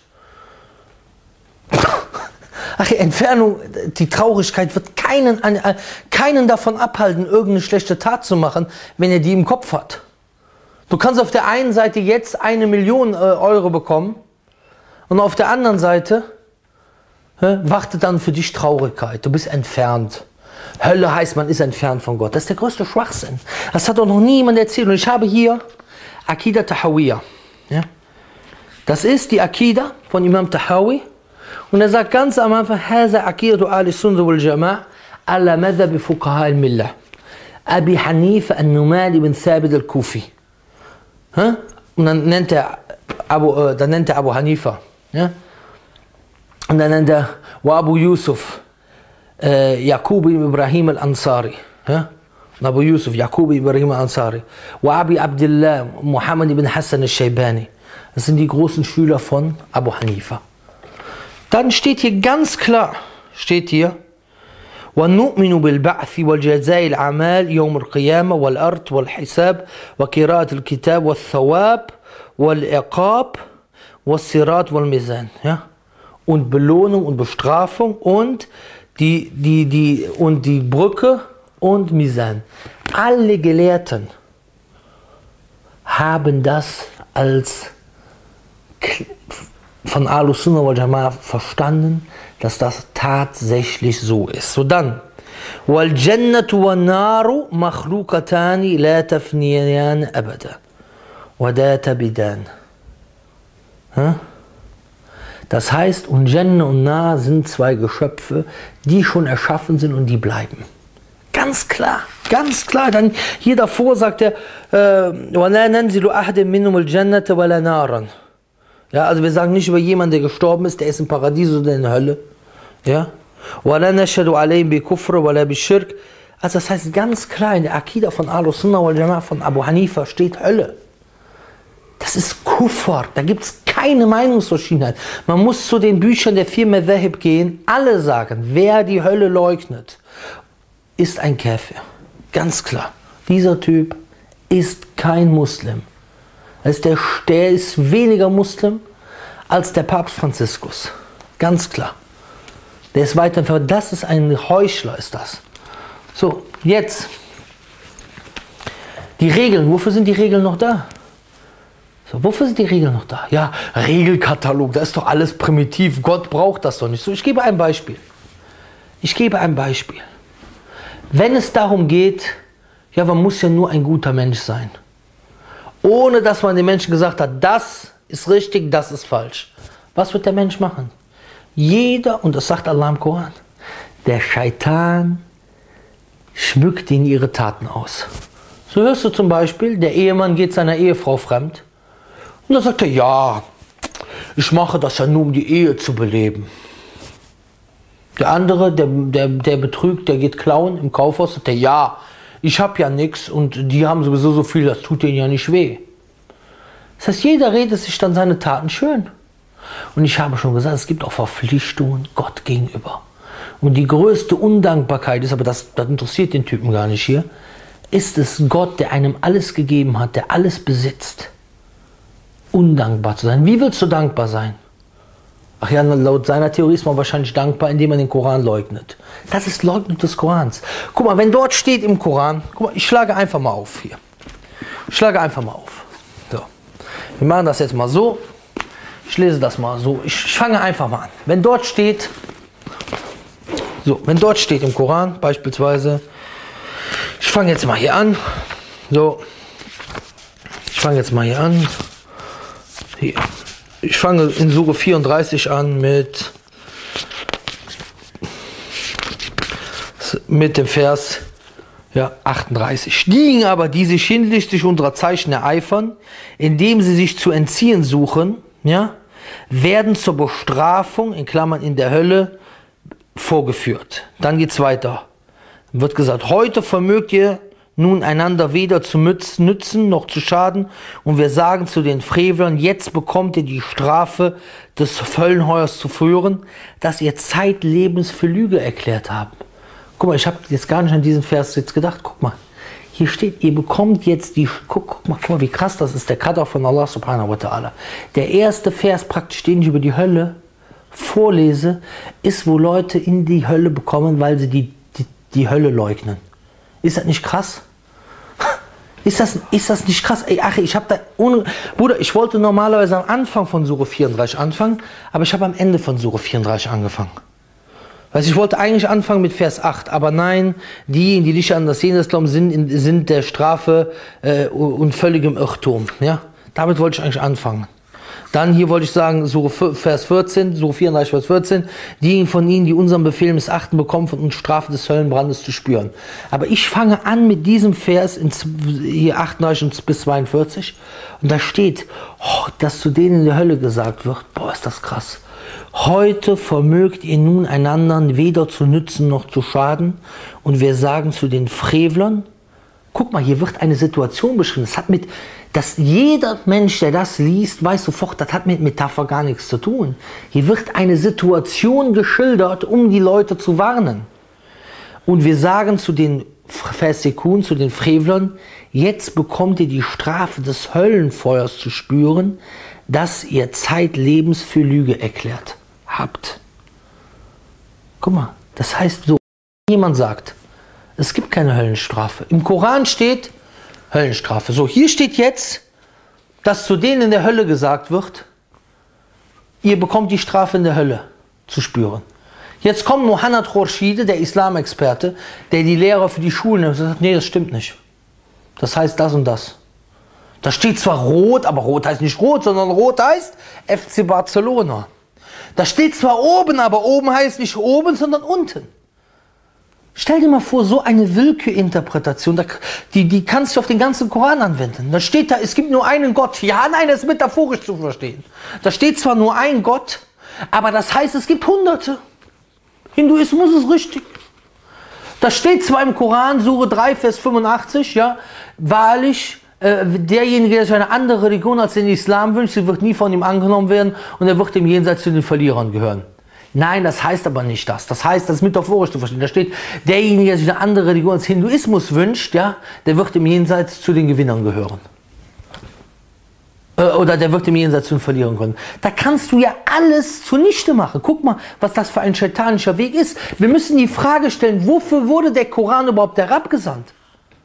Ach, Entfernung, die Traurigkeit wird keinen, keinen davon abhalten, irgendeine schlechte Tat zu machen, wenn er die im Kopf hat. Du kannst auf der einen Seite jetzt eine Million Euro bekommen, und auf der anderen Seite hä, wartet dann für dich Traurigkeit. Du bist entfernt. Hölle heißt, man ist entfernt von Gott. Das ist der größte Schwachsinn. Das hat doch noch niemand erzählt. Und ich habe hier Akida Tahawiyya. Ja? Das ist die Akida von Imam Tahawi. Und er sagt ganz am Anfang, Haza Akidatu Ahli Sunna wal Jama'a ala madhhab fuqaha al-Millah. Abi Hanifa an-Numan ibn Thabit al-Kufi. Und dann nennt er Abu, äh, dann nennt er Abu Hanifa. Ja? Und dann nennt er wa Abu Yusuf, äh, Yaqub ibn Ibrahim al-Ansari. Ja? Und Abu Yusuf, Yaqub ibn Ibrahim al-Ansari. Wa Abi Abdullah, Muhammad ibn Hassan al-Shaybani. Das sind die großen Schüler von Abu Hanifa. Dann steht hier ganz klar, steht hier, وَنُؤْمِنُ بِالْبَعْثِ وَالْجَزَاءِ الْأَعْمَالِ يَوْمِ الْقِيَامَةِ وَالْأَرْضِ وَالْحِسَابِ وَقِرَاءَةِ الْكِتَابِ وَالثَّوَابِ وَالْعِقَابِ وَالصِّرَاطِ وَالْمِيزَانِ. Ja? Und Belohnung und Bestrafung und die, die, die, und die Brücke und Mizan. Alle Gelehrten haben das als von Ahlus Sunnah wal Jama'a verstanden, dass das tatsächlich so ist. So dann, wal Jannatu wan Naru makhluqatani la tafniyan abada wa la tabidan. Das heißt, und Jannah und Nar sind zwei Geschöpfe, die schon erschaffen sind und die bleiben. Ganz klar, ganz klar. Dann hier davor sagt er, wa la nanzilu ahadan minhum al Jannata wa la naran. Ja, also wir sagen nicht über jemanden, der gestorben ist, der ist im Paradies oder in der Hölle. Ja? Also das heißt ganz klar, in der Akida von Ahlus Sunnah wal Jama'a von Abu Hanifa steht Hölle. Das ist Kufr, da gibt es keine Meinungsverschiedenheit. Man muss zu den Büchern der vier Madhahib gehen, alle sagen, wer die Hölle leugnet, ist ein Käfer. Ganz klar, dieser Typ ist kein Muslim. Das ist der, der ist weniger Muslim als der Papst Franziskus. Ganz klar. Der ist weit entfernt. Das ist ein Heuchler, ist das. So, jetzt. Die Regeln. Wofür sind die Regeln noch da? So, wofür sind die Regeln noch da? Ja, Regelkatalog. Da ist doch alles primitiv. Gott braucht das doch nicht. So, ich gebe ein Beispiel. Ich gebe ein Beispiel. Wenn es darum geht, ja, man muss ja nur ein guter Mensch sein. Ohne dass man den Menschen gesagt hat, das ist richtig, das ist falsch. Was wird der Mensch machen? Jeder, und das sagt Allah im Koran, Der Scheitan schmückt ihnen ihre Taten aus. So hörst du zum Beispiel, der Ehemann geht seiner Ehefrau fremd und dann sagt er, ja, ich mache das ja nur, um die Ehe zu beleben. Der andere, der, der, der betrügt, der geht klauen im Kaufhaus, sagt er, ja, ich habe ja nichts und die haben sowieso so viel, das tut denen ja nicht weh. Das heißt, jeder redet sich dann seine Taten schön. Und ich habe schon gesagt, es gibt auch Verpflichtungen Gott gegenüber. Und die größte Undankbarkeit ist, aber das, das interessiert den Typen gar nicht hier, ist es Gott, der einem alles gegeben hat, der alles besitzt, undankbar zu sein. Wie willst du dankbar sein? Ach ja, laut seiner Theorie ist man wahrscheinlich dankbar, indem man den Koran leugnet. Das ist Leugnen des Korans. Guck mal, wenn dort steht im Koran, guck mal, ich schlage einfach mal auf hier. Ich schlage einfach mal auf. So. Wir machen das jetzt mal so. Ich lese das mal so. Ich fange einfach mal an. Wenn dort steht, so, wenn dort steht im Koran beispielsweise, ich fange jetzt mal hier an. So. Ich fange jetzt mal hier an. Hier. Ich fange in Sure vierunddreißig an mit, mit dem Vers ja, achtunddreißig. Diejenigen aber, die sich hinsichtlich unserer Zeichen ereifern, indem sie sich zu entziehen suchen, ja, werden zur Bestrafung, in Klammern in der Hölle, vorgeführt. Dann geht es weiter. Wird gesagt, heute vermögt ihr nun einander weder zu nützen noch zu schaden, und wir sagen zu den Frevlern, jetzt bekommt ihr die Strafe des Höllenheuers zu führen, dass ihr zeitlebens für Lüge erklärt habt. Guck mal, ich habe jetzt gar nicht an diesen Vers jetzt gedacht. Guck mal, hier steht, ihr bekommt jetzt die, guck, guck mal, guck mal, wie krass das ist, der Qadar von Allah subhanahu wa ta'ala. Der erste Vers praktisch, den ich über die Hölle vorlese, ist, wo Leute in die Hölle bekommen, weil sie die, die, die Hölle leugnen. Ist das nicht krass? Ist das, ist das nicht krass? Ey, ach, ich habe da ohne, Bruder, ich wollte normalerweise am Anfang von Sure vierunddreißig anfangen, aber ich habe am Ende von Sure vierunddreißig angefangen. Weißt, ich wollte eigentlich anfangen mit Vers acht, aber nein, die, die nicht an das Jenseits glauben, sind, sind der Strafe äh, und völligem Irrtum. Ja? Damit wollte ich eigentlich anfangen. Dann hier wollte ich sagen, Sure Vers vierzehn, Sure vierunddreißig, Vers vierzehn, diejenigen von ihnen, die unseren Befehl missachten, bekommen von uns Strafe des Höllenbrandes zu spüren. Aber ich fange an mit diesem Vers in hier achtunddreißig bis zweiundvierzig und da steht, oh, dass zu denen in der Hölle gesagt wird, boah, ist das krass. Heute vermögt ihr nun einander weder zu nützen noch zu schaden, und wir sagen zu den Frevlern, guck mal, hier wird eine Situation beschrieben, das hat mit, dass jeder Mensch, der das liest, weiß sofort, das hat mit Metapher gar nichts zu tun. Hier wird eine Situation geschildert, um die Leute zu warnen. Und wir sagen zu den Versekun, zu den Frevlern, jetzt bekommt ihr die Strafe des Höllenfeuers zu spüren, das ihr zeitlebens für Lüge erklärt habt. Guck mal, das heißt so, jemand sagt, es gibt keine Höllenstrafe. Im Koran steht Höllenstrafe. So, hier steht jetzt, dass zu denen in der Hölle gesagt wird, ihr bekommt die Strafe in der Hölle zu spüren. Jetzt kommt Muhammad Khurshid, der Islamexperte, der die Lehrer für die Schulen und sagt, nee, das stimmt nicht. Das heißt das und das. Da steht zwar rot, aber rot heißt nicht rot, sondern rot heißt F C Barcelona. Da steht zwar oben, aber oben heißt nicht oben, sondern unten. Stell dir mal vor, so eine Willkürinterpretation, die, die kannst du auf den ganzen Koran anwenden. Da steht da, es gibt nur einen Gott. Ja, nein, das ist metaphorisch zu verstehen. Da steht zwar nur ein Gott, aber das heißt, es gibt Hunderte. Hinduismus ist richtig. Da steht zwar im Koran, Sure drei, Vers fünfundachtzig, ja, wahrlich, äh, derjenige, der sich eine andere Religion als den Islam wünscht, sie wird nie von ihm angenommen werden und er wird im Jenseits zu den Verlierern gehören. Nein, das heißt aber nicht das. Das heißt, das ist metaphorisch zu verstehen. Da steht, derjenige, der sich eine andere Religion als Hinduismus wünscht, ja, der wird im Jenseits zu den Gewinnern gehören. Äh, oder der wird im Jenseits zu den Verlierern gehören. Da kannst du ja alles zunichte machen. Guck mal, was das für ein schaitanischer Weg ist. Wir müssen die Frage stellen, wofür wurde der Koran überhaupt herabgesandt?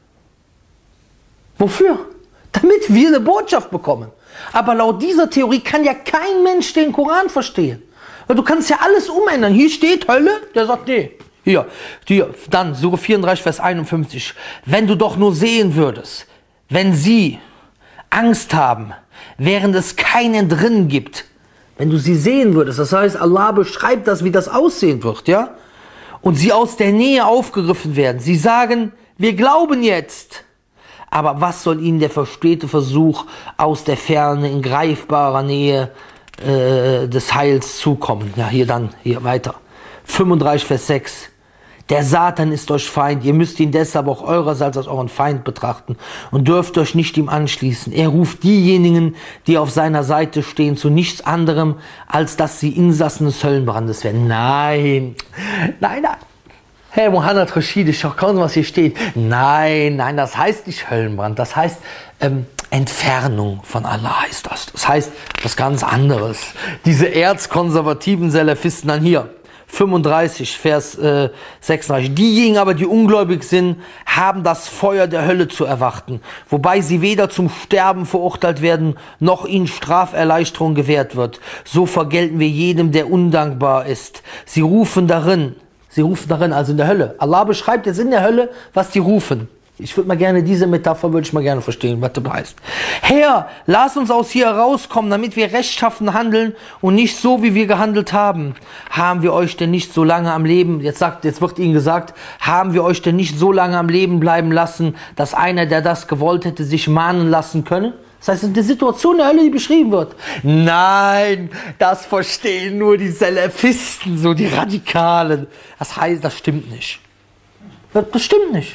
Wofür? Damit wir eine Botschaft bekommen. Aber laut dieser Theorie kann ja kein Mensch den Koran verstehen. Weil du kannst ja alles umändern. Hier steht Hölle, der sagt, nee. Hier, hier, dann Sure vierunddreißig, Vers einundfünfzig. Wenn du doch nur sehen würdest, wenn sie Angst haben, während es keinen drin gibt. Wenn du sie sehen würdest, das heißt, Allah beschreibt das, wie das aussehen wird, ja? und sie aus der Nähe aufgegriffen werden. Sie sagen, wir glauben jetzt. Aber was soll ihnen der verstehte Versuch aus der Ferne in greifbarer Nähe äh, des Heils zukommen? Ja, hier dann, hier weiter. fünfunddreißig, Vers sechs. Der Satan ist euch Feind, ihr müsst ihn deshalb auch eurerseits als euren Feind betrachten und dürft euch nicht ihm anschließen. Er ruft diejenigen, die auf seiner Seite stehen, zu nichts anderem, als dass sie Insassen des Höllenbrandes werden. Nein, nein, nein. Hey, Mohammed Rashid, schau, was hier steht. Nein, nein, das heißt nicht Höllenbrand, das heißt ähm, Entfernung von Allah heißt das. Das heißt was ganz anderes. Diese erzkonservativen Salafisten dann hier. fünfunddreißig, Vers äh, sechsunddreißig. Diejenigen aber, die ungläubig sind, haben das Feuer der Hölle zu erwarten, wobei sie weder zum Sterben verurteilt werden, noch ihnen Straferleichterung gewährt wird. So vergelten wir jedem, der undankbar ist. Sie rufen darin, sie rufen darin, also in der Hölle. Allah beschreibt jetzt in der Hölle, was die rufen. Ich würde mal gerne diese Metapher, würde ich mal gerne verstehen, was das heißt. Herr, lass uns aus hier herauskommen, damit wir rechtschaffen handeln und nicht so, wie wir gehandelt haben. Haben wir euch denn nicht so lange am Leben, jetzt sagt, jetzt wird ihnen gesagt, haben wir euch denn nicht so lange am Leben bleiben lassen, dass einer, der das gewollt hätte, sich mahnen lassen könne? Das heißt, es ist die Situation der Hölle, die beschrieben wird. Nein, das verstehen nur die Salafisten, so die Radikalen. Das heißt, das stimmt nicht. Das stimmt nicht.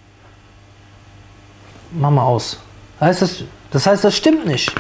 Mach mal aus. Das heißt, das, das heißt, das stimmt nicht.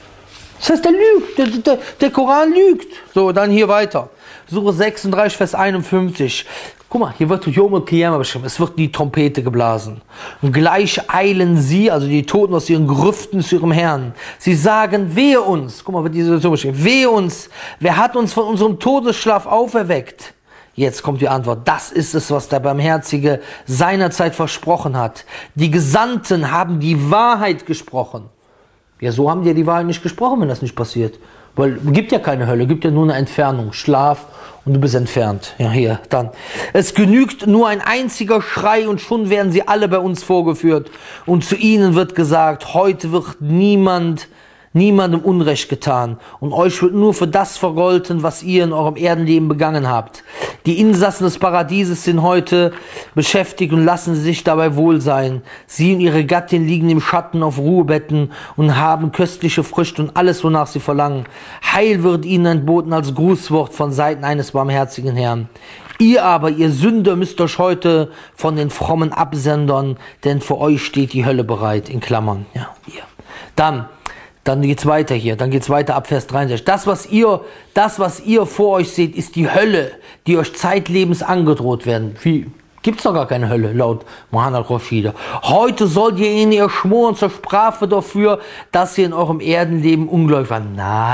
Das heißt, der lügt. Der, der, der Koran lügt. So, dann hier weiter. Sure sechsunddreißig, Vers einundfünfzig. Guck mal, hier wird Yom al-Qiyamah beschrieben. Es wird die Trompete geblasen. Und gleich eilen sie, also die Toten aus ihren Grüften zu ihrem Herrn. Sie sagen, wehe uns. Guck mal, wird die Situation beschrieben. Wehe uns. Wer hat uns von unserem Todesschlaf auferweckt? Jetzt kommt die Antwort. Das ist es, was der Barmherzige seinerzeit versprochen hat. Die Gesandten haben die Wahrheit gesprochen. Ja, so haben die ja die Wahrheit nicht gesprochen, wenn das nicht passiert. Weil es gibt ja keine Hölle, es gibt ja nur eine Entfernung, Schlaf und du bist entfernt. Ja, hier, dann. Es genügt nur ein einziger Schrei und schon werden sie alle bei uns vorgeführt. Und zu ihnen wird gesagt, heute wird niemand... niemandem Unrecht getan und euch wird nur für das vergolten, was ihr in eurem Erdenleben begangen habt. Die Insassen des Paradieses sind heute beschäftigt und lassen sich dabei wohl sein. Sie und ihre Gattin liegen im Schatten auf Ruhebetten und haben köstliche Früchte und alles, wonach sie verlangen. Heil wird ihnen entboten als Grußwort von Seiten eines barmherzigen Herrn. Ihr aber, ihr Sünder, müsst euch heute von den Frommen absondern, denn für euch steht die Hölle bereit, in Klammern. Ja, hier. Dann Dann geht's weiter hier, dann geht's weiter ab Vers dreiundsechzig. Das, was ihr, das, was ihr vor euch seht, ist die Hölle, die euch zeitlebens angedroht werden. Wie? Gibt's doch gar keine Hölle, laut Mohammed Rashid. Heute sollt ihr ihnen ihr schmoren zur Strafe dafür, dass ihr in eurem Erdenleben ungläubig wart.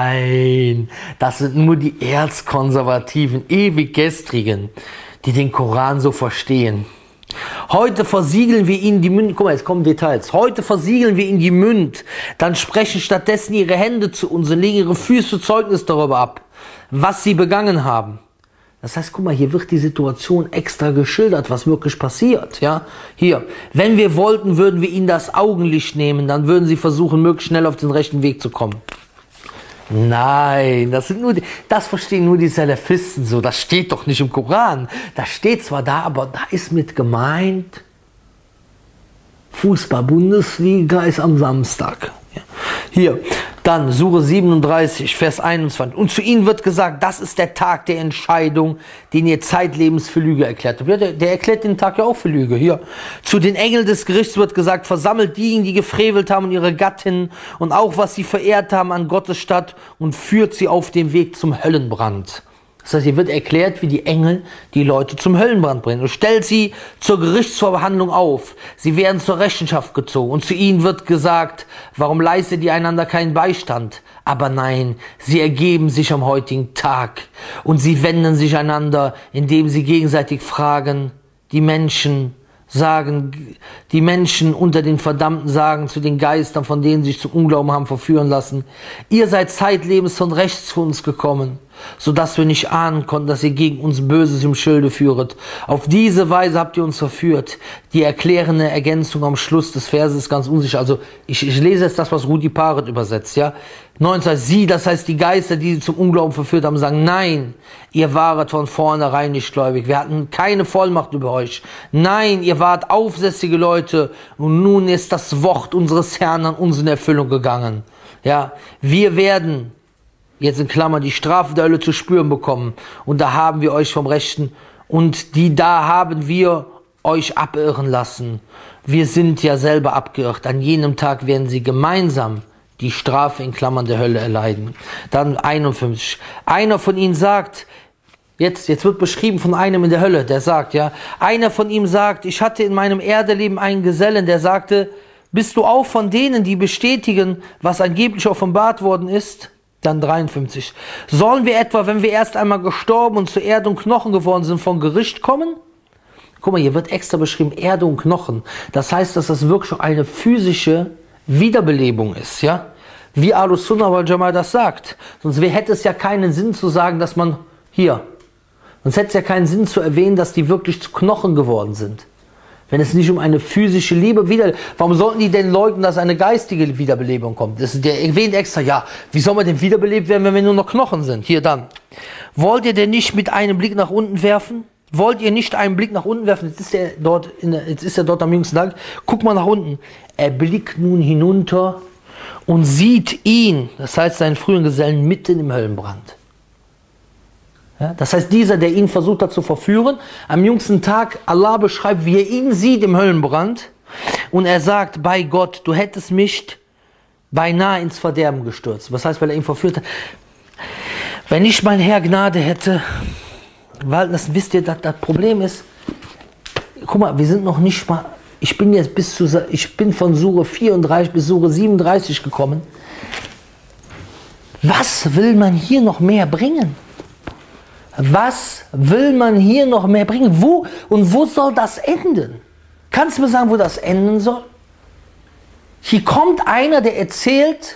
Nein, das sind nur die erzkonservativen, ewig gestrigen, die den Koran so verstehen. Heute versiegeln wir ihnen die Münd. Guck mal, jetzt kommen Details. Heute versiegeln wir ihnen die Münd. Dann sprechen stattdessen ihre Hände zu uns und legen ihre Füße Zeugnis darüber ab, was sie begangen haben. Das heißt, guck mal, hier wird die Situation extra geschildert, was wirklich passiert. Ja, hier. Wenn wir wollten, würden wir ihnen das Augenlicht nehmen. Dann würden sie versuchen, möglichst schnell auf den rechten Weg zu kommen. Nein, das sind nur die, das verstehen nur die Salafisten so. Das steht doch nicht im Koran. Das steht zwar da, aber da ist mit gemeint, Fußball-Bundesliga ist am Samstag. Hier, dann Sure siebenunddreißig, Vers einundzwanzig. Und zu ihnen wird gesagt, das ist der Tag der Entscheidung, den ihr zeitlebens für Lüge erklärt habt. Ja, der, der erklärt den Tag ja auch für Lüge. Hier. Zu den Engeln des Gerichts wird gesagt, versammelt diejenigen, die gefrevelt haben und ihre Gattinnen und auch was sie verehrt haben an Gottes Stadt und führt sie auf dem Weg zum Höllenbrand. Das heißt, hier wird erklärt, wie die Engel die Leute zum Höllenbrand bringen. Und stellt sie zur Gerichtsverhandlung auf. Sie werden zur Rechenschaft gezogen. Und zu ihnen wird gesagt, warum leistet ihr einander keinen Beistand? Aber nein, sie ergeben sich am heutigen Tag. Und sie wenden sich einander, indem sie gegenseitig fragen. Die Menschen sagen, die Menschen unter den Verdammten sagen zu den Geistern, von denen sie sich zum Unglauben haben verführen lassen, ihr seid zeitlebens von rechts zu uns gekommen sodass wir nicht ahnen konnten, dass ihr gegen uns Böses im Schilde führet. Auf diese Weise habt ihr uns verführt. Die erklärende Ergänzung am Schluss des Verses ist ganz unsicher. Also ich, ich lese jetzt das, was Rudi Paret übersetzt. Ja? neunzehn sie, das heißt die Geister, die sie zum Unglauben verführt haben, sagen, nein, ihr waret von vornherein nicht gläubig. Wir hatten keine Vollmacht über euch. Nein, ihr wart aufsässige Leute und nun ist das Wort unseres Herrn an uns in Erfüllung gegangen. Ja, wir werden, jetzt in Klammern, die Strafe der Hölle zu spüren bekommen. Und da haben wir euch vom Rechten, und die da haben wir euch abirren lassen. Wir sind ja selber abgeirrt. An jenem Tag werden sie gemeinsam die Strafe in Klammern der Hölle erleiden. Dann einundfünfzig. Einer von ihnen sagt, jetzt, jetzt wird beschrieben von einem in der Hölle, der sagt, ja, einer von ihm sagt, ich hatte in meinem Erdeleben einen Gesellen, der sagte, bist du auch von denen, die bestätigen, was angeblich offenbart worden ist? Dann dreiundfünfzig. Sollen wir etwa, wenn wir erst einmal gestorben und zu Erde und Knochen geworden sind, von Gericht kommen? Guck mal, hier wird extra beschrieben, Erde und Knochen. Das heißt, dass das wirklich eine physische Wiederbelebung ist, ja? Wie Ahlus Sunnah wal Jamaa das sagt. Sonst hätte es ja keinen Sinn zu sagen, dass man hier, sonst hätte es ja keinen Sinn zu erwähnen, dass die wirklich zu Knochen geworden sind. Wenn es nicht um eine physische Liebe wieder, warum sollten die denn leugnen, dass eine geistige Wiederbelebung kommt? Das ist, der erwähnt extra, ja, wie soll man denn wiederbelebt werden, wenn wir nur noch Knochen sind? Hier dann. Wollt ihr denn nicht mit einem Blick nach unten werfen? Wollt ihr nicht einen Blick nach unten werfen? Jetzt ist er dort, in der, jetzt ist er dort am jüngsten Tag. Guck mal nach unten. Er blickt nun hinunter und sieht ihn, das heißt seinen früheren Gesellen, mitten im Höllenbrand. Ja, das heißt, dieser, der ihn versucht hat zu verführen, am jüngsten Tag, Allah beschreibt, wie er ihn sieht im Höllenbrand. Und er sagt, bei Gott, du hättest mich beinahe ins Verderben gestürzt. Was heißt, weil er ihn verführt hat? Wenn ich mein Herr Gnade hätte, weil das wisst ihr, das, das Problem ist, guck mal, wir sind noch nicht mal, ich bin jetzt bis zu, ich bin von Sure vierunddreißig bis Sure siebenunddreißig gekommen. Was will man hier noch mehr bringen? Was will man hier noch mehr bringen? Wo und wo soll das enden? Kannst du mir sagen, wo das enden soll? Hier kommt einer, der erzählt,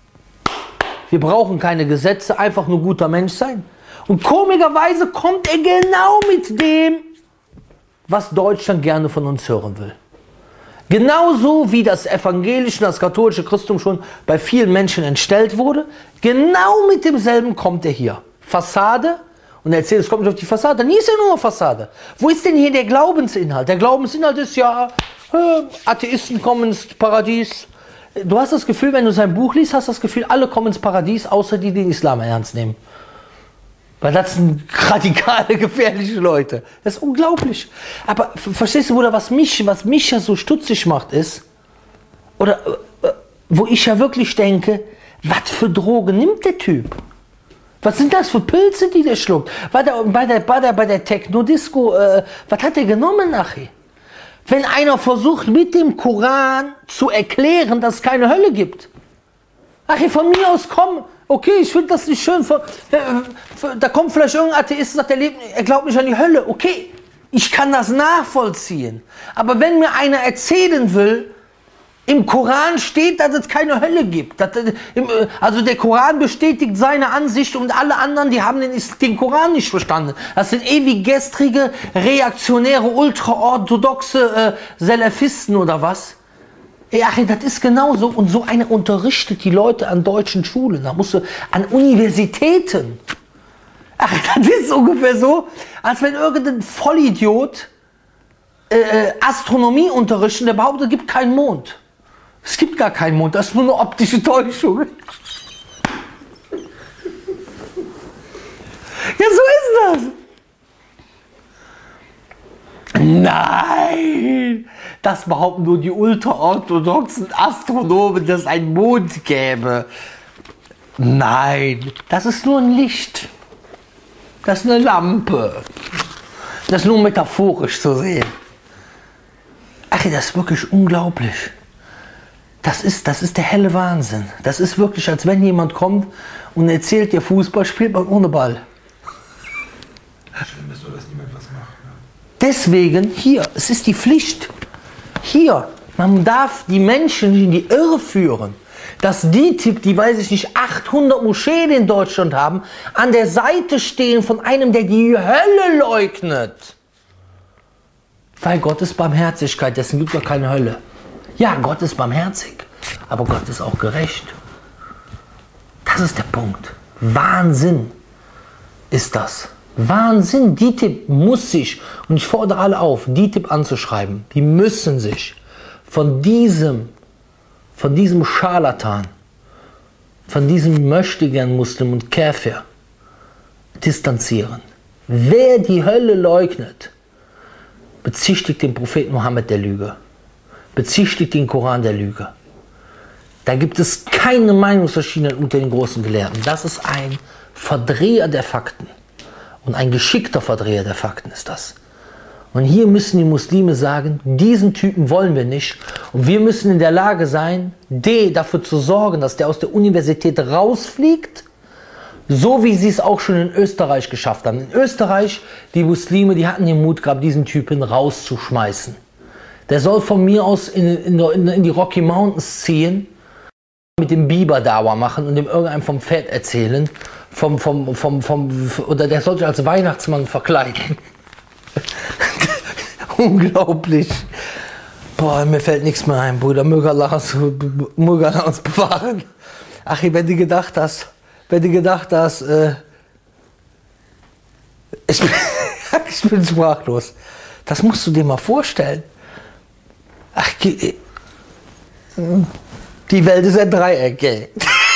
wir brauchen keine Gesetze, einfach nur guter Mensch sein. Und komischerweise kommt er genau mit dem, was Deutschland gerne von uns hören will. Genauso wie das evangelische, das katholische Christentum schon bei vielen Menschen entstellt wurde, genau mit demselben kommt er hier. Fassade. Und er erzählt, es kommt nicht auf die Fassade. Nie ist ja nur eine Fassade. Wo ist denn hier der Glaubensinhalt? Der Glaubensinhalt ist ja, äh, Atheisten kommen ins Paradies. Du hast das Gefühl, wenn du sein Buch liest, hast du das Gefühl, alle kommen ins Paradies, außer die, die den Islam ernst nehmen. Weil das sind radikale, gefährliche Leute. Das ist unglaublich. Aber verstehst du, Bruder, was mich, was mich ja so stutzig macht, ist, oder äh, wo ich ja wirklich denke, was für Drogen nimmt der Typ? Was sind das für Pilze, die der schluckt? Bei der, bei der, bei der, bei der Techno-Disco, äh, was hat der genommen nachher? Wenn einer versucht, mit dem Koran zu erklären, dass es keine Hölle gibt. Ach, von mir aus komm, okay, ich finde das nicht schön. Da kommt vielleicht irgendein Atheist und sagt, er, lebt, er glaubt nicht an die Hölle. Okay, ich kann das nachvollziehen. Aber wenn mir einer erzählen will, im Koran steht, dass es keine Hölle gibt. Das, also der Koran bestätigt seine Ansicht und alle anderen, die haben den, den Koran nicht verstanden. Das sind ewig gestrige, reaktionäre, ultraorthodoxe äh, Salafisten oder was. Ja, das ist genauso. Und so einer unterrichtet die Leute an deutschen Schulen. Da musst du an Universitäten. Ach, das ist ungefähr so, als wenn irgendein Vollidiot äh, Astronomie unterrichten, der behauptet, es gibt keinen Mond. Es gibt gar keinen Mond, das ist nur eine optische Täuschung. Ja, so ist das. Nein, das behaupten nur die ultraorthodoxen Astronomen, dass es einen Mond gäbe. Nein, das ist nur ein Licht. Das ist eine Lampe. Das ist nur metaphorisch zu sehen. Ach, das ist wirklich unglaublich. Das ist, das ist der helle Wahnsinn. Das ist wirklich, als wenn jemand kommt und erzählt dir, Fußball spielt man ohne Ball. Schlimm ist so, dass niemand was macht. Ne? Deswegen, hier, es ist die Pflicht. Hier, man darf die Menschen nicht in die Irre führen. dass die Typ, die weiß ich nicht, achthundert Moscheen in Deutschland haben, an der Seite stehen von einem, der die Hölle leugnet. Weil Gott ist Barmherzigkeit, dessen gibt es keine Hölle. Ja, Gott ist barmherzig, aber Gott ist auch gerecht. Das ist der Punkt. Wahnsinn ist das. Wahnsinn. D I T I B muss sich, und ich fordere alle auf, D I T I B anzuschreiben, die müssen sich von diesem, von diesem Scharlatan, von diesem Möchtegern-Muslim und Käfer distanzieren. Wer die Hölle leugnet, bezichtigt den Propheten Mohammed der Lüge, bezichtigt den Koran der Lüge. Da gibt es keine Meinungsverschiedenheit unter den großen Gelehrten. Das ist ein Verdreher der Fakten. Und ein geschickter Verdreher der Fakten ist das. Und hier müssen die Muslime sagen, diesen Typen wollen wir nicht. Und wir müssen in der Lage sein, D, dafür zu sorgen, dass der aus der Universität rausfliegt, so wie sie es auch schon in Österreich geschafft haben. In Österreich, die Muslime, die hatten den Mut gehabt, diesen Typen rauszuschmeißen. Der soll von mir aus in, in, in die Rocky Mountains ziehen, mit dem Biber Dawa machen und dem irgendeinem vom Pferd erzählen, vom, vom, vom, vom, oder der sollte als Weihnachtsmann verkleiden. Unglaublich. Boah, mir fällt nichts mehr ein, Bruder. Möge Allah uns, möge Allah uns bewahren. Ach, wenn du gedacht hast, wenn du gedacht hast, äh, ich, bin, ich bin sprachlos. Das musst du dir mal vorstellen. Ach, die Welt ist ein Dreieck, ey.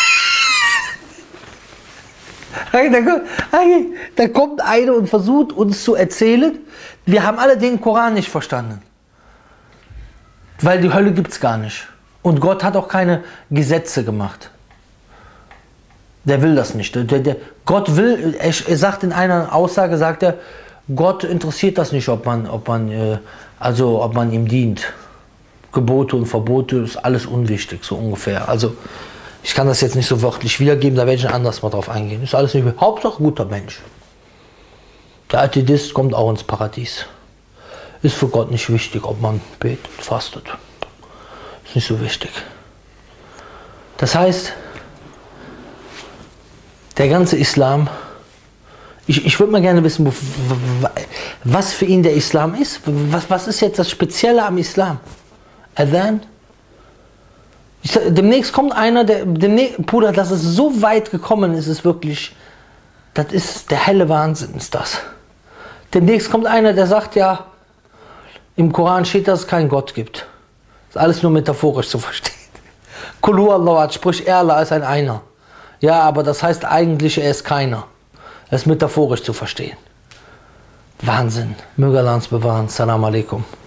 Da kommt einer und versucht uns zu erzählen, wir haben alle den Koran nicht verstanden. Weil die Hölle gibt es gar nicht. Und Gott hat auch keine Gesetze gemacht. Der will das nicht. Der, der, Gott will, er, er sagt in einer Aussage, sagt er, Gott interessiert das nicht, ob man, ob man, äh, also ob man ihm dient. Gebote und Verbote ist alles unwichtig, so ungefähr. Also ich kann das jetzt nicht so wörtlich wiedergeben, da werde ich anders mal drauf eingehen. Ist alles nicht mehr. Hauptsache guter Mensch. Der Atheist kommt auch ins Paradies. Ist für Gott nicht wichtig, ob man betet, fastet. Ist nicht so wichtig. Das heißt, der ganze Islam, ich, ich würde mal gerne wissen, was für ihn der Islam ist. Was, was ist jetzt das Spezielle am Islam? Adhan? Ich sag, demnächst kommt einer, der, demnächst, Bruder, dass es so weit gekommen ist, ist wirklich, das ist der helle Wahnsinn, ist das. Demnächst kommt einer, der sagt, ja, im Koran steht, dass es keinen Gott gibt. Ist alles nur metaphorisch zu verstehen. Kulu Allah, sprich, Allah ist ein Einer. Ja, aber das heißt eigentlich, er ist keiner. Er ist metaphorisch zu verstehen. Wahnsinn. Möge Allah uns bewahren. Salam alaikum.